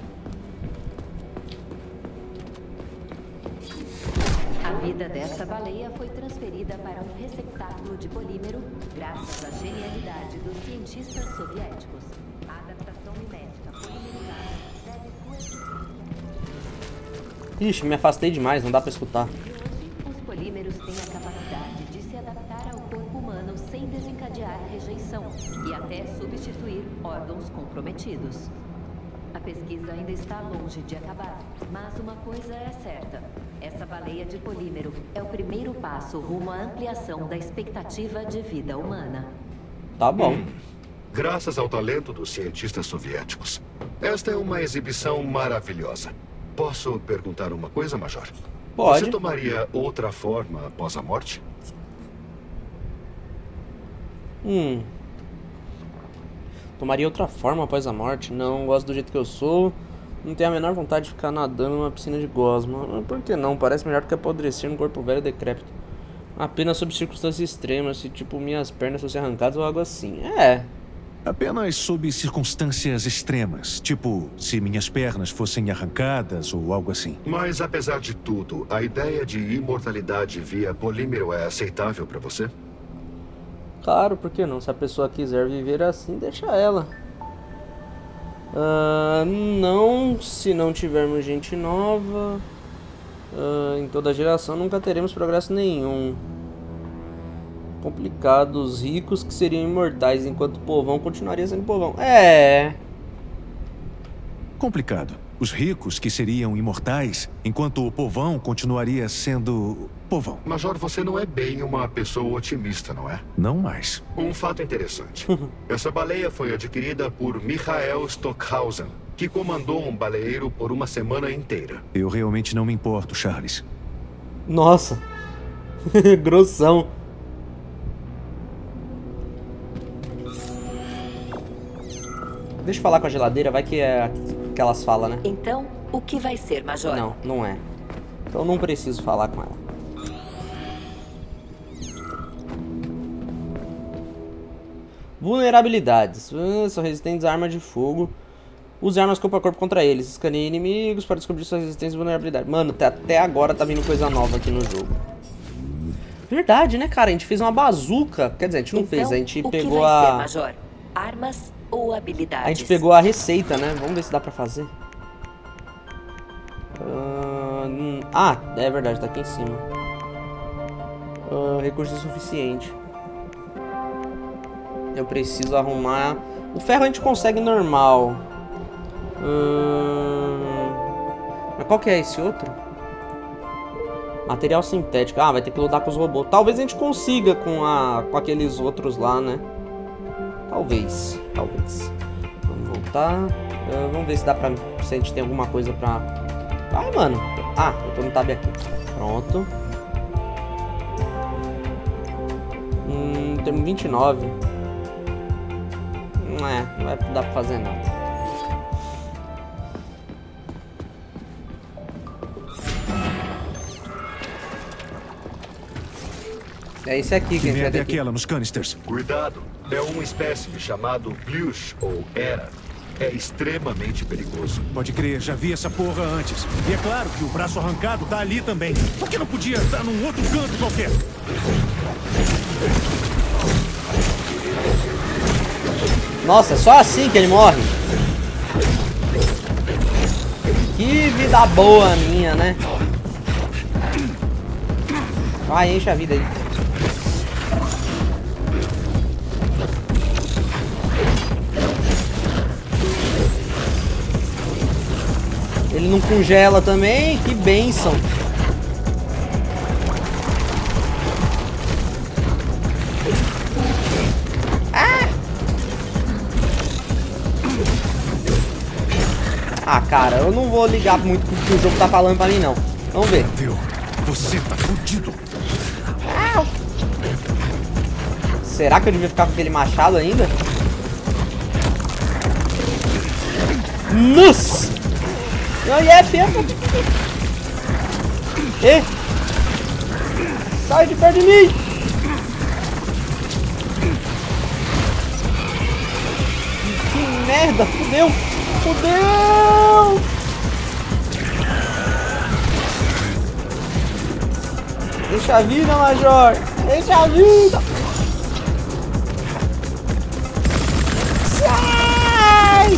A vida dessa baleia foi transferida para um receptáculo de polímero graças à genialidade dos cientistas soviéticos. A adaptação mimética polimerizada deve coexistir. Ixi, me afastei demais, não dá pra escutar. Os polímeros têm a capacidade de se adaptar ao corpo humano sem desencadear rejeição e até substituir órgãos comprometidos. A pesquisa ainda está longe de acabar, mas uma coisa é certa. Essa baleia de polímero é o primeiro passo rumo à ampliação da expectativa de vida humana. Tá bom. Hum. Graças ao talento dos cientistas soviéticos. Esta é uma exibição maravilhosa. Posso perguntar uma coisa, Major? Pode. Você tomaria outra forma após a morte? Hum... Tomaria outra forma após a morte? Não, gosto do jeito que eu sou. Não tenho a menor vontade de ficar nadando numa piscina de gosma. Por que não? Parece melhor do que apodrecer num corpo velho e decrépito. Apenas sob circunstâncias extremas, se tipo minhas pernas fossem arrancadas ou algo assim. É. Apenas sob circunstâncias extremas. Tipo, se minhas pernas fossem arrancadas ou algo assim. Mas apesar de tudo, a ideia de imortalidade via polímero é aceitável pra você? Claro, por que não? Se a pessoa quiser viver assim, deixa ela. Uh, não, se não tivermos gente nova. Uh, em toda geração nunca teremos progresso nenhum. Complicado, os ricos que seriam imortais, enquanto o povão continuaria sendo povão. É. Complicado. Os ricos que seriam imortais, enquanto o povão continuaria sendo povão. Major, você não é bem uma pessoa otimista, não é? Não mais. Um fato interessante. Essa baleia foi adquirida por Michael Stockhausen, que comandou um baleeiro por uma semana inteira. Eu realmente não me importo, Charles. Nossa. Grossão. Deixa eu falar com a geladeira, vai que é que elas falam, né? Então, o que vai ser, Major? Não, não é. Então não preciso falar com ela. Vulnerabilidades. Uh, são resistentes a arma de fogo. Use armas corpo a corpo contra eles. Escaneie inimigos para descobrir suas resistências e vulnerabilidades. Mano, até, até agora tá vindo coisa nova aqui no jogo. Verdade, né, cara? A gente fez uma bazuca. Quer dizer, a gente não então, fez. A gente o pegou que vai a... ser, Major? Armas ou habilidades? A gente pegou a receita, né? Vamos ver se dá pra fazer. Uh, ah, é verdade, tá aqui em cima. Uh, recurso insuficiente. Eu preciso arrumar... O ferro a gente consegue normal. Uh... Mas qual que é esse outro? Material sintético. Ah, vai ter que lutar com os robôs. Talvez a gente consiga com, a... com aqueles outros lá, né? Talvez, talvez. Vamos voltar. Uh, vamos ver se dá pra... Se a gente tem alguma coisa pra... Ai, mano. Ah, eu tô no tab aqui. Pronto. Hum, temos vinte e nove. Não é, não vai dar pra fazer nada. É esse aqui que, que a gente vai ter aquela nos canisters. Cuidado, é um espécime chamado Blush ou Era. É extremamente perigoso. Pode crer, já vi essa porra antes. E é claro que o braço arrancado tá ali também. Por que não podia estar num outro canto qualquer? Nossa, é só assim que ele morre? Que vida boa minha, né? Vai, enche a vida aí. Ele não congela também, que bênção. Ah! Ah, cara, eu não vou ligar muito pro que o jogo tá falando pra mim, não. Vamos ver. Meu, você tá fudido. Ah! Será que eu devia ficar com aquele machado ainda? Nossa! Ai, é, pega! E? Sai de perto de mim! Que merda! Fudeu! Fudeu! Deixa a vida, Major! Deixa a vida! Sai!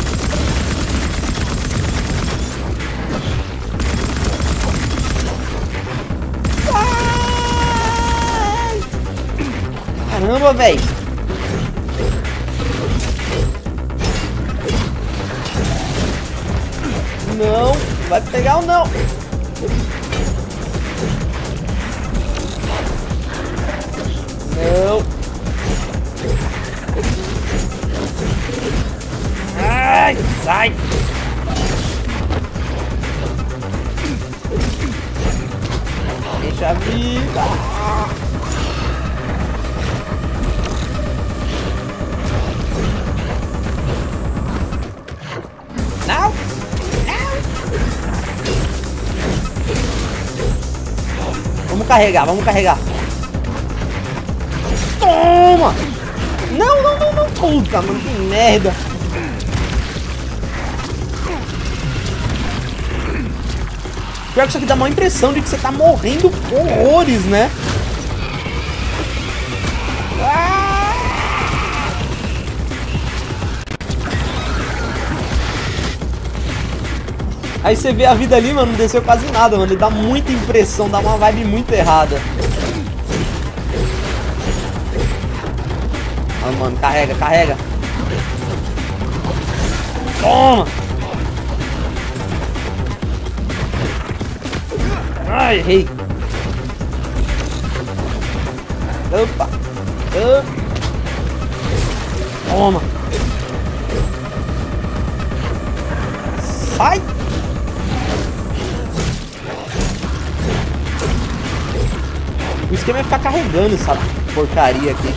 Sai! Caramba, velho! Não! Vai pegar ou não? Não! Ai, sai! Deixa a vida! Não! Não! Vamos carregar, vamos carregar! Toma! Não, não, não, não! Puta, mano, que merda! Pior que isso aqui dá uma impressão de que você tá morrendo horrores, né? Ah! Aí você vê a vida ali, mano, não desceu quase nada, mano. Ele dá muita impressão, dá uma vibe muito errada. Ah, mano, carrega, carrega. Toma! Ai, errei. Opa. Opa. Toma. Sai. O esquema é ficar carregando essa porcaria aqui.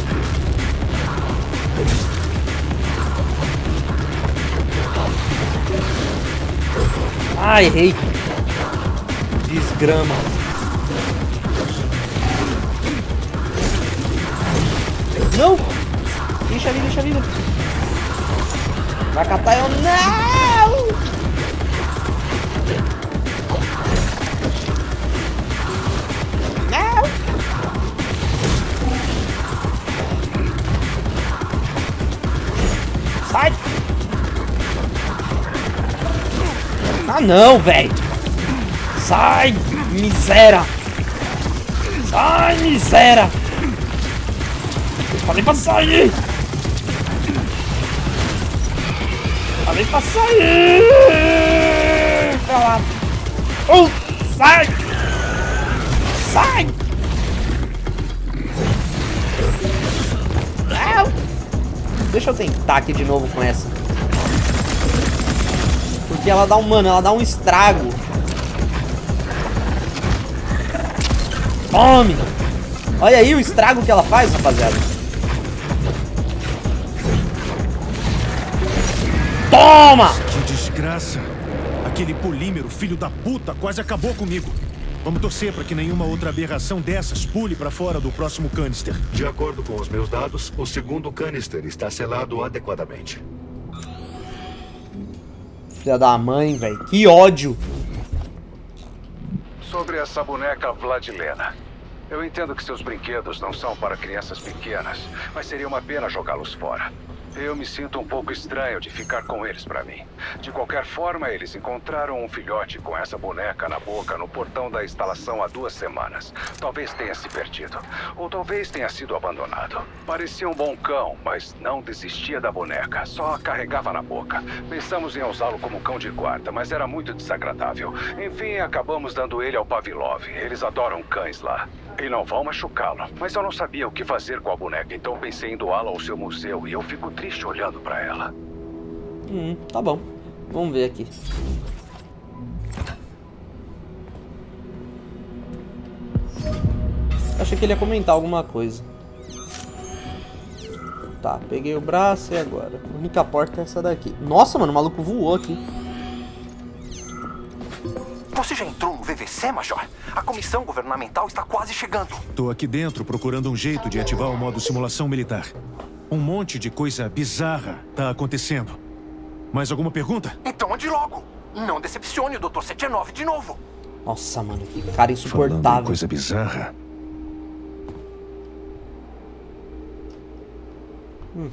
Ai, errei. Desgrama. Não! Deixa a vida, deixa a vida. Vai catar eu. Não! Não! Sai! Ah não, velho! Sai, miséria! Sai, miséria! Falei pra sair! Falei pra sair! Pra lá! Oh, sai! Sai! Não! Deixa eu tentar aqui de novo com essa. Porque ela dá um, mano, ela dá um estrago. Tome! Olha aí o estrago que ela faz, rapaziada. Toma! Que desgraça. Aquele polímero, filho da puta, quase acabou comigo. Vamos torcer para que nenhuma outra aberração dessas pule para fora do próximo canister. De acordo com os meus dados, o segundo canister está selado adequadamente. Filha da mãe, velho. Que ódio. Sobre essa boneca Vladilena. Eu entendo que seus brinquedos não são para crianças pequenas, mas seria uma pena jogá-los fora. Eu me sinto um pouco estranho de ficar com eles para mim. De qualquer forma, eles encontraram um filhote com essa boneca na boca no portão da instalação há duas semanas. Talvez tenha se perdido, ou talvez tenha sido abandonado. Parecia um bom cão, mas não desistia da boneca, só a carregava na boca. Pensamos em usá-lo como cão de guarda, mas era muito desagradável. Enfim, acabamos dando ele ao Pavlov. Eles adoram cães lá. E não vão machucá-lo. Mas eu não sabia o que fazer com a boneca, então pensei em doá-la ao seu museu. E eu fico triste olhando pra ela. Hum, tá bom. Vamos ver aqui. Achei que ele ia comentar alguma coisa. Tá, peguei o braço e agora? A única porta é essa daqui. Nossa, mano, o maluco voou aqui. Você já entrou no V V C, Major? A comissão governamental está quase chegando. Tô aqui dentro procurando um jeito de ativar o modo simulação militar. Um monte de coisa bizarra tá acontecendo. Mais alguma pergunta? Então ande logo. Não decepcione o doutor setenta e nove de novo. Nossa, mano, que cara insuportável. Falando em coisa bizarra. Hum.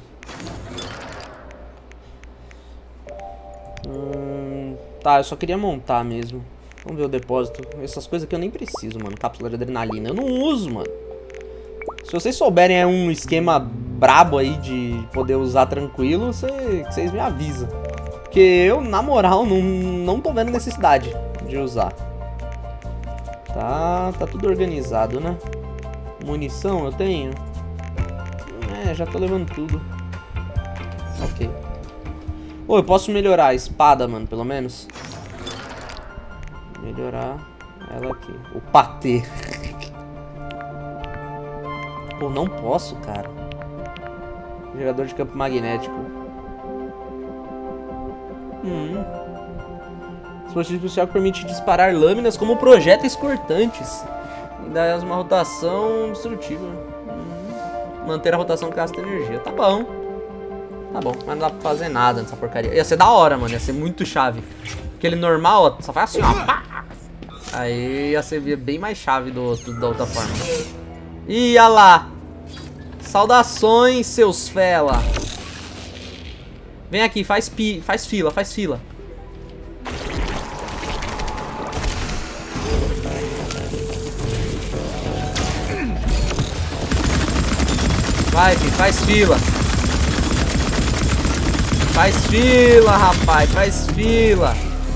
Hum, tá, eu só queria montar mesmo. Vamos ver o depósito. Essas coisas que eu nem preciso, mano. Cápsula de adrenalina. Eu não uso, mano. Se vocês souberem é um esquema brabo aí de poder usar tranquilo, vocês me avisam. Porque eu, na moral, não, não tô vendo necessidade de usar. Tá, tá tudo organizado, né? Munição eu tenho? É, já tô levando tudo. Ok. Ô, eu posso melhorar a espada, mano, pelo menos. Melhorar ela aqui. O patê. Pô, não posso, cara. Gerador de campo magnético. Hum. Dispositivo especial que permite disparar lâminas como projéteis cortantes. E dá uma rotação destrutiva. Hum. Manter a rotação que gasta energia. Tá bom. Tá bom, mas não dá pra fazer nada nessa porcaria. Ia ser da hora, mano. Ia ser muito chave. Aquele normal, ó, só faz assim, ó. Pá! Aí ia ser bem mais chave do outro, da outra forma. Ih, olha lá. Saudações, seus fela. Vem aqui, faz, pi, faz fila, faz fila. Vai, filho, faz fila. Faz fila, rapaz, faz fila.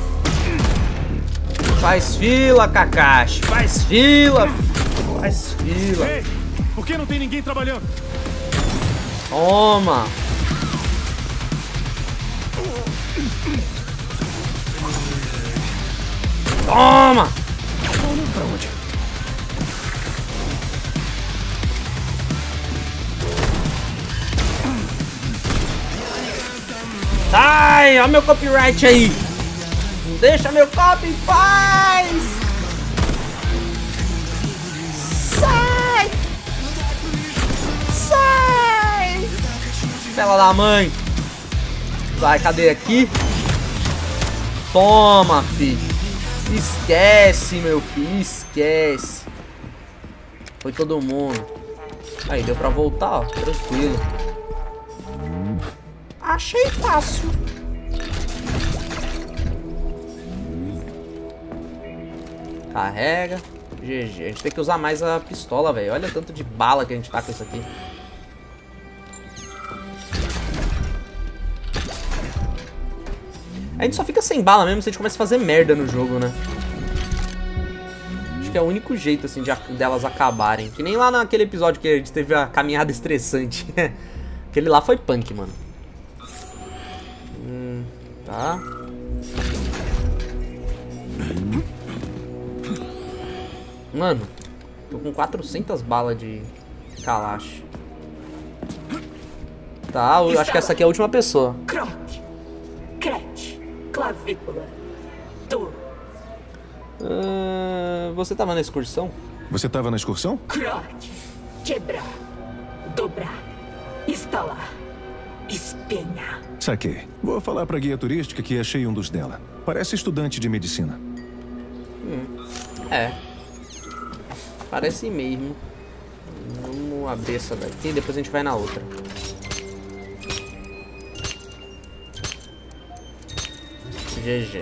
Faz fila, Kakashi. Faz fila. Faz fila. Ei, por que não tem ninguém trabalhando? Toma. Toma. Pra onde? Sai, olha meu copyright aí. Não deixa meu copy em paz. Sai. Sai. Fela da mãe. Vai, cadê aqui? Toma, filho. Esquece, meu filho, esquece. Foi todo mundo. Aí, deu pra voltar, ó, tranquilo. Achei fácil. Carrega. G G. A gente tem que usar mais a pistola, velho. Olha o tanto de bala que a gente tá com isso aqui. A gente só fica sem bala mesmo se a gente começa a fazer merda no jogo, né? Acho que é o único jeito, assim, de delas acabarem. Que nem lá naquele episódio que a gente teve a caminhada estressante. Aquele lá foi punk, mano. Hum, tá. Mano, tô com quatrocentas balas de Kalash. Tá, eu acho que essa aqui é a última pessoa. Crote, crete, clavícula, dor. Uh, você tava na excursão? Você tava na excursão? Crote, quebrar, dobrar, estalar, espinha. Saquei. Vou falar pra guia turística que achei um dos dela. Parece estudante de medicina. Hum, é. Parece mesmo. Vamos abrir essa daqui e depois a gente vai na outra. G G.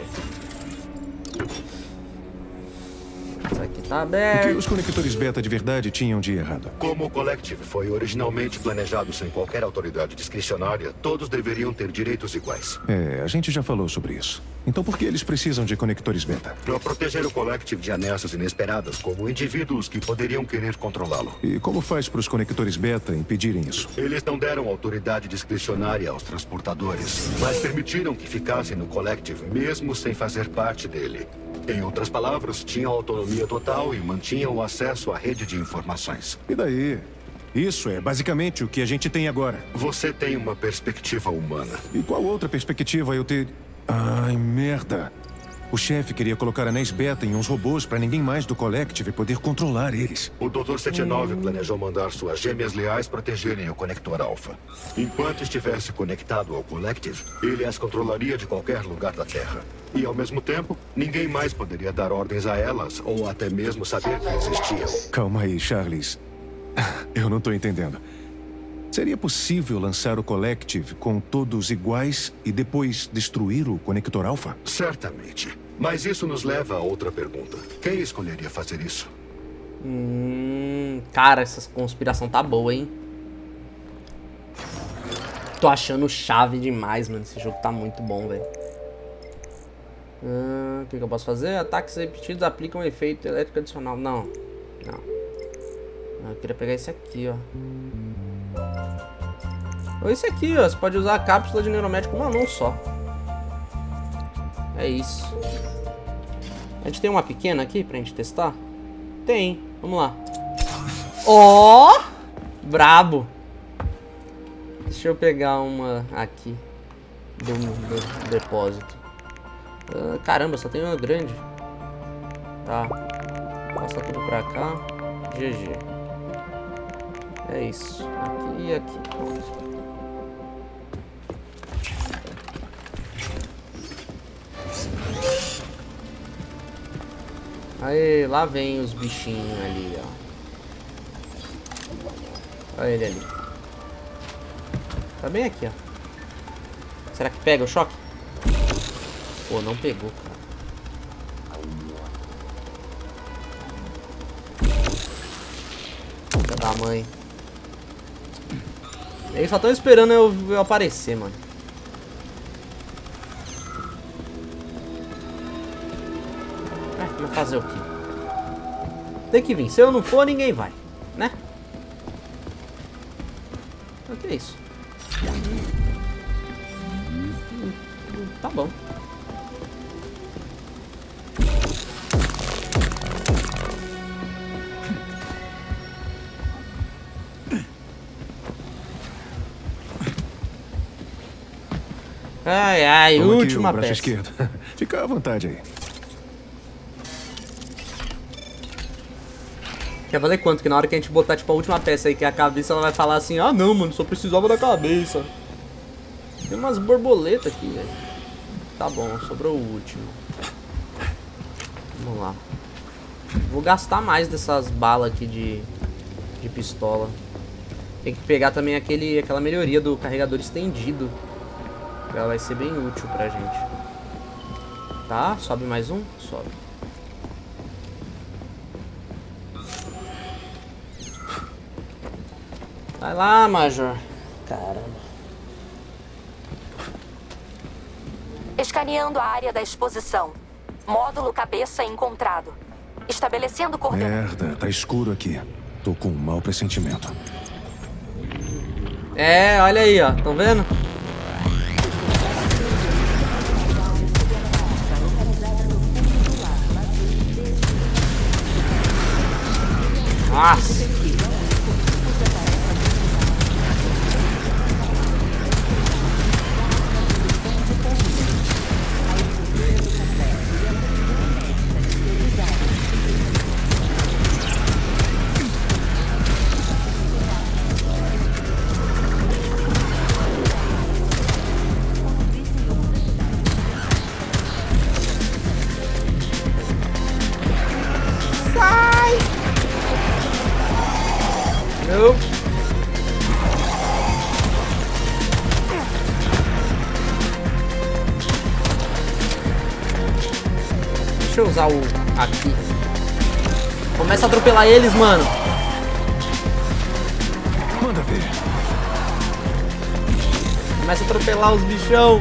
Essa aqui tá aberta. O que os conectores beta de verdade tinham de errado? Como o Collective foi originalmente planejado sem qualquer autoridade discricionária, todos deveriam ter direitos iguais. É, a gente já falou sobre isso. Então por que eles precisam de conectores beta? Para proteger o Collective de ameaças inesperadas, como indivíduos que poderiam querer controlá-lo. E como faz para os conectores beta impedirem isso? Eles não deram autoridade discricionária aos transportadores, mas permitiram que ficassem no Collective mesmo sem fazer parte dele. Em outras palavras, tinham autonomia total e mantinham o acesso à rede de informações. E daí? Isso é basicamente o que a gente tem agora. Você tem uma perspectiva humana. E qual outra perspectiva eu ter... Ai, merda. O chefe queria colocar anéis beta em uns robôs para ninguém mais do Collective poder controlar eles. O doutor setenta e nove planejou mandar suas gêmeas leais protegerem o Conector Alpha. Enquanto estivesse conectado ao Collective, ele as controlaria de qualquer lugar da Terra. E, ao mesmo tempo, ninguém mais poderia dar ordens a elas ou até mesmo saber que existiam. Calma aí, Charles. Eu não tô entendendo. Seria possível lançar o Collective com todos iguais e depois destruir o Conector Alpha? Certamente. Mas isso nos leva a outra pergunta. Quem escolheria fazer isso? Hum, cara, essa conspiração tá boa, hein? Tô achando chave demais, mano. Esse jogo tá muito bom, velho. Hum, o que, que eu posso fazer? Ataques repetidos aplicam um efeito elétrico adicional. Não, não. Eu queria pegar esse aqui, ó. Ou esse aqui, ó. Você pode usar a cápsula de neuromédico uma mão só. É isso. A gente tem uma pequena aqui pra gente testar? Tem. Vamos lá. Ó! Oh! Brabo. Deixa eu pegar uma aqui. Do, do depósito. Ah, caramba, só tem uma grande. Tá. Passa tudo pra cá. G G. É isso. Aqui e aqui. Pronto. Aí, lá vem os bichinhos ali, ó. Olha ele ali. Tá bem aqui, ó. Será que pega o choque? Pô, não pegou, cara. Filha da mãe. Eles só estão esperando eu, eu aparecer, mano. Vai fazer o quê? Tem que vir. Se eu não for, ninguém vai, né? O que é isso? Tá bom. Ai, ai, Toma última aqui o braço peça. esquerdo. Fica à vontade aí. Quer valer quanto? Que na hora que a gente botar, tipo, a última peça aí, que é a cabeça, ela vai falar assim, ah, não, mano, só precisava da cabeça. Tem umas borboletas aqui, velho. Tá bom, sobrou o último. Vamos lá. Vou gastar mais dessas balas aqui de, de pistola. Tem que pegar também aquele, aquela melhoria do carregador estendido. Ela vai ser bem útil pra gente. Tá, sobe mais um? Sobe. Vai lá, Major. Caramba. Escaneando a área da exposição. Módulo cabeça encontrado. Estabelecendo coordenadas. Merda, tá escuro aqui. Tô com um mau pressentimento. É, olha aí, ó. Tão vendo? Nossa. Não. Deixa eu usar o aqui. Começa a atropelar eles, mano. Manda ver. Começa a atropelar os bichão.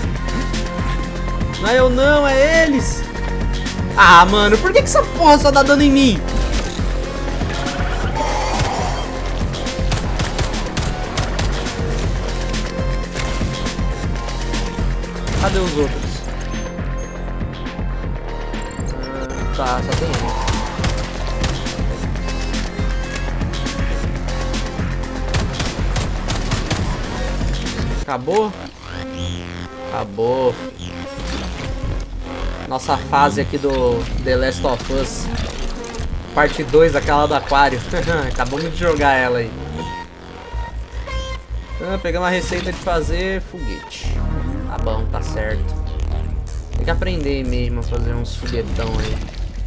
Não é eu não, é eles. Ah, mano, por que que essa porra só dá dano em mim? Cadê os outros? Ah, tá, só tem um. Acabou? Acabou. Nossa fase aqui do The Last of Us. Parte dois, aquela do aquário. Acabamos de jogar ela aí. Ah, pegamos a receita de fazer foguete. Tá bom, tá certo. Tem que aprender mesmo a fazer uns foguetão aí.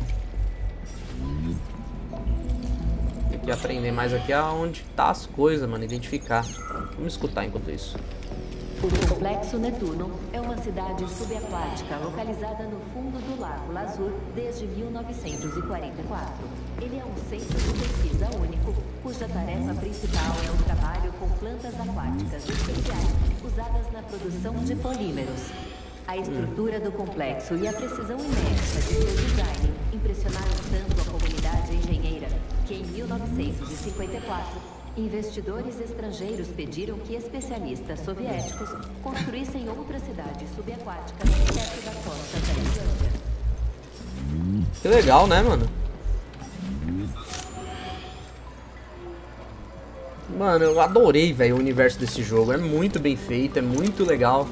Tem que aprender mais aqui aonde tá as coisas, mano. Identificar. Vamos escutar enquanto isso. O Complexo Netuno é uma cidade subaquática localizada no fundo do Lago Lazur desde mil novecentos e quarenta e quatro. Ele é um centro de pesquisa único, cuja tarefa principal é o trabalho com plantas aquáticas especiais usadas na produção de polímeros. A estrutura do complexo e a precisão imensa de seu design impressionaram tanto a comunidade engenheira que, em mil novecentos e cinquenta e quatro, investidores estrangeiros pediram que especialistas soviéticos construíssem outra cidade subaquática perto da costa da Islândia. Que legal, né, mano? Mano, eu adorei, velho, o universo desse jogo. É muito bem feito, é muito legal.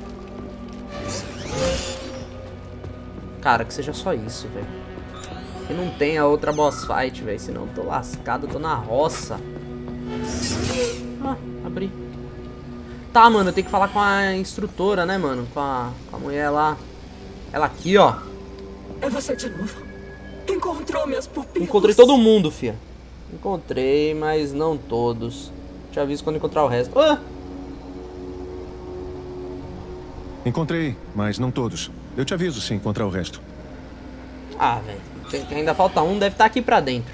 Cara, que seja só isso, velho. Que não tenha outra boss fight, velho. Senão eu tô lascado, eu tô na roça. Ah, abri. Tá, mano, eu tenho que falar com a instrutora, né, mano? Com a, com a mulher lá. Ela aqui, ó. É você de novo. Encontrou meus pupilos. Encontrei todo mundo, fia. Encontrei, mas não todos. Te aviso quando encontrar o resto. Ah! Encontrei, mas não todos. Eu te aviso se encontrar o resto. Ah, velho. Ainda falta um, deve estar aqui pra dentro.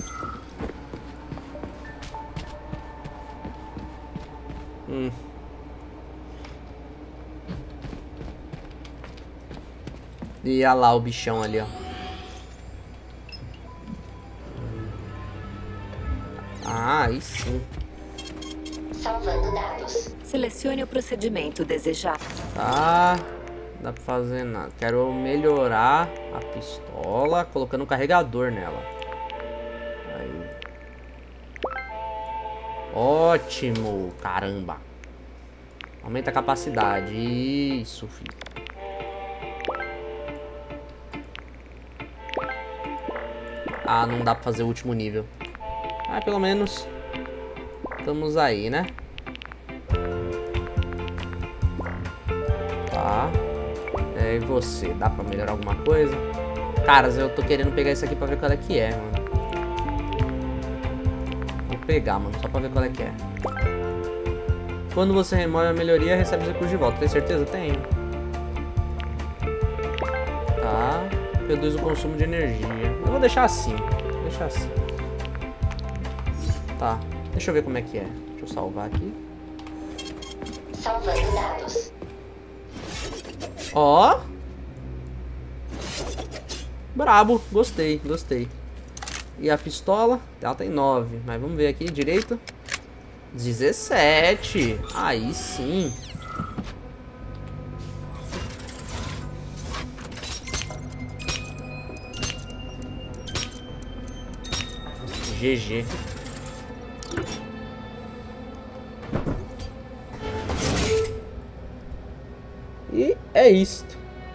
Hum. E olha lá o bichão ali, ó. Ah, aí sim. Salvando dados. Selecione o procedimento desejado. Tá. Não dá pra fazer nada. Quero melhorar a pistola colocando um carregador nela. Aí. Ótimo. Caramba. Aumenta a capacidade. Isso, filho. Ah, não dá pra fazer o último nível. Ah, pelo menos estamos aí, né? Tá. É, e você? Dá pra melhorar alguma coisa? Caras, eu tô querendo pegar isso aqui pra ver qual é que é, mano. Vou pegar, mano, só pra ver qual é que é. Quando você remove a melhoria, recebe os recursos de volta. Tem certeza? Tenho. Tá. Reduz o consumo de energia. Eu vou deixar assim. Vou deixar assim. Tá. Deixa eu ver como é que é. Deixa eu salvar aqui. Salvando dados. Ó. Brabo. Gostei, gostei. E a pistola? Ela tem nove. Mas vamos ver aqui direito. dezessete. Aí sim. G G. E é isto.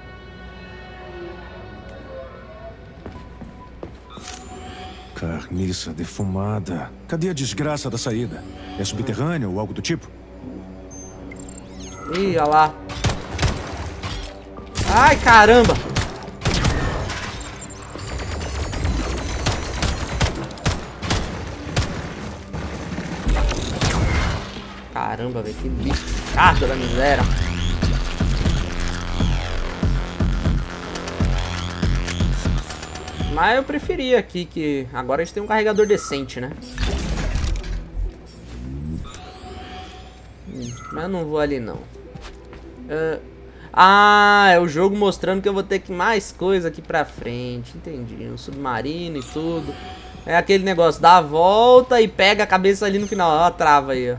Carniça defumada. Cadê a desgraça da saída? É subterrâneo ou algo do tipo? Ih, olha lá. Ai, caramba. Caramba, velho, que bichada da miséria. Mas eu preferia aqui que... Agora a gente tem um carregador decente, né? Hum, mas eu não vou ali, não. Uh... Ah, é o jogo mostrando que eu vou ter que mais coisa aqui pra frente. Entendi. Um submarino e tudo. É aquele negócio, dá a volta e pega a cabeça ali no final. Ó, a trava aí, ó.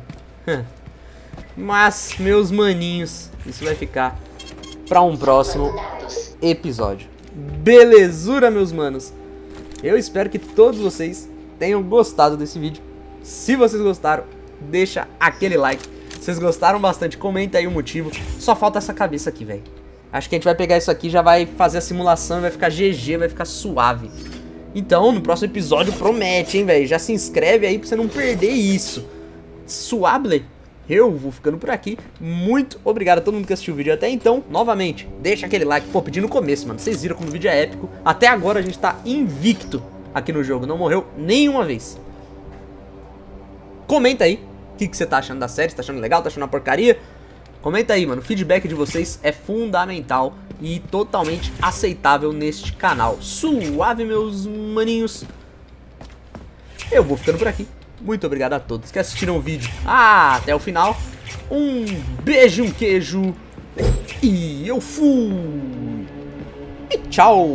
Mas, meus maninhos, isso vai ficar pra um próximo episódio. Belezura, meus manos. Eu espero que todos vocês tenham gostado desse vídeo. Se vocês gostaram, deixa aquele like. Se vocês gostaram bastante, comenta aí o motivo. Só falta essa cabeça aqui, velho. Acho que a gente vai pegar isso aqui, já vai fazer a simulação e vai ficar G G, vai ficar suave. Então, no próximo episódio promete, hein, velho? Já se inscreve aí pra você não perder isso. Suave. Eu vou ficando por aqui. Muito obrigado a todo mundo que assistiu o vídeo até então. Novamente, deixa aquele like. Pô, pedi no começo, mano. Vocês viram como o vídeo é épico. Até agora a gente tá invicto aqui no jogo. Não morreu nenhuma vez. Comenta aí o que, que você tá achando da série. Você tá achando legal? Tá achando uma porcaria? Comenta aí, mano. O feedback de vocês é fundamental e totalmente aceitável neste canal. Suave, meus maninhos. Eu vou ficando por aqui. Muito obrigado a todos que assistiram o vídeo ah, até o final. Um beijo, um queijo. E eu fui. E tchau.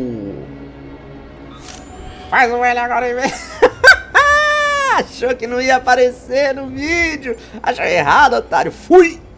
Faz um L agora aí, velho. Achou que não ia aparecer no vídeo. Achou errado, otário. Fui.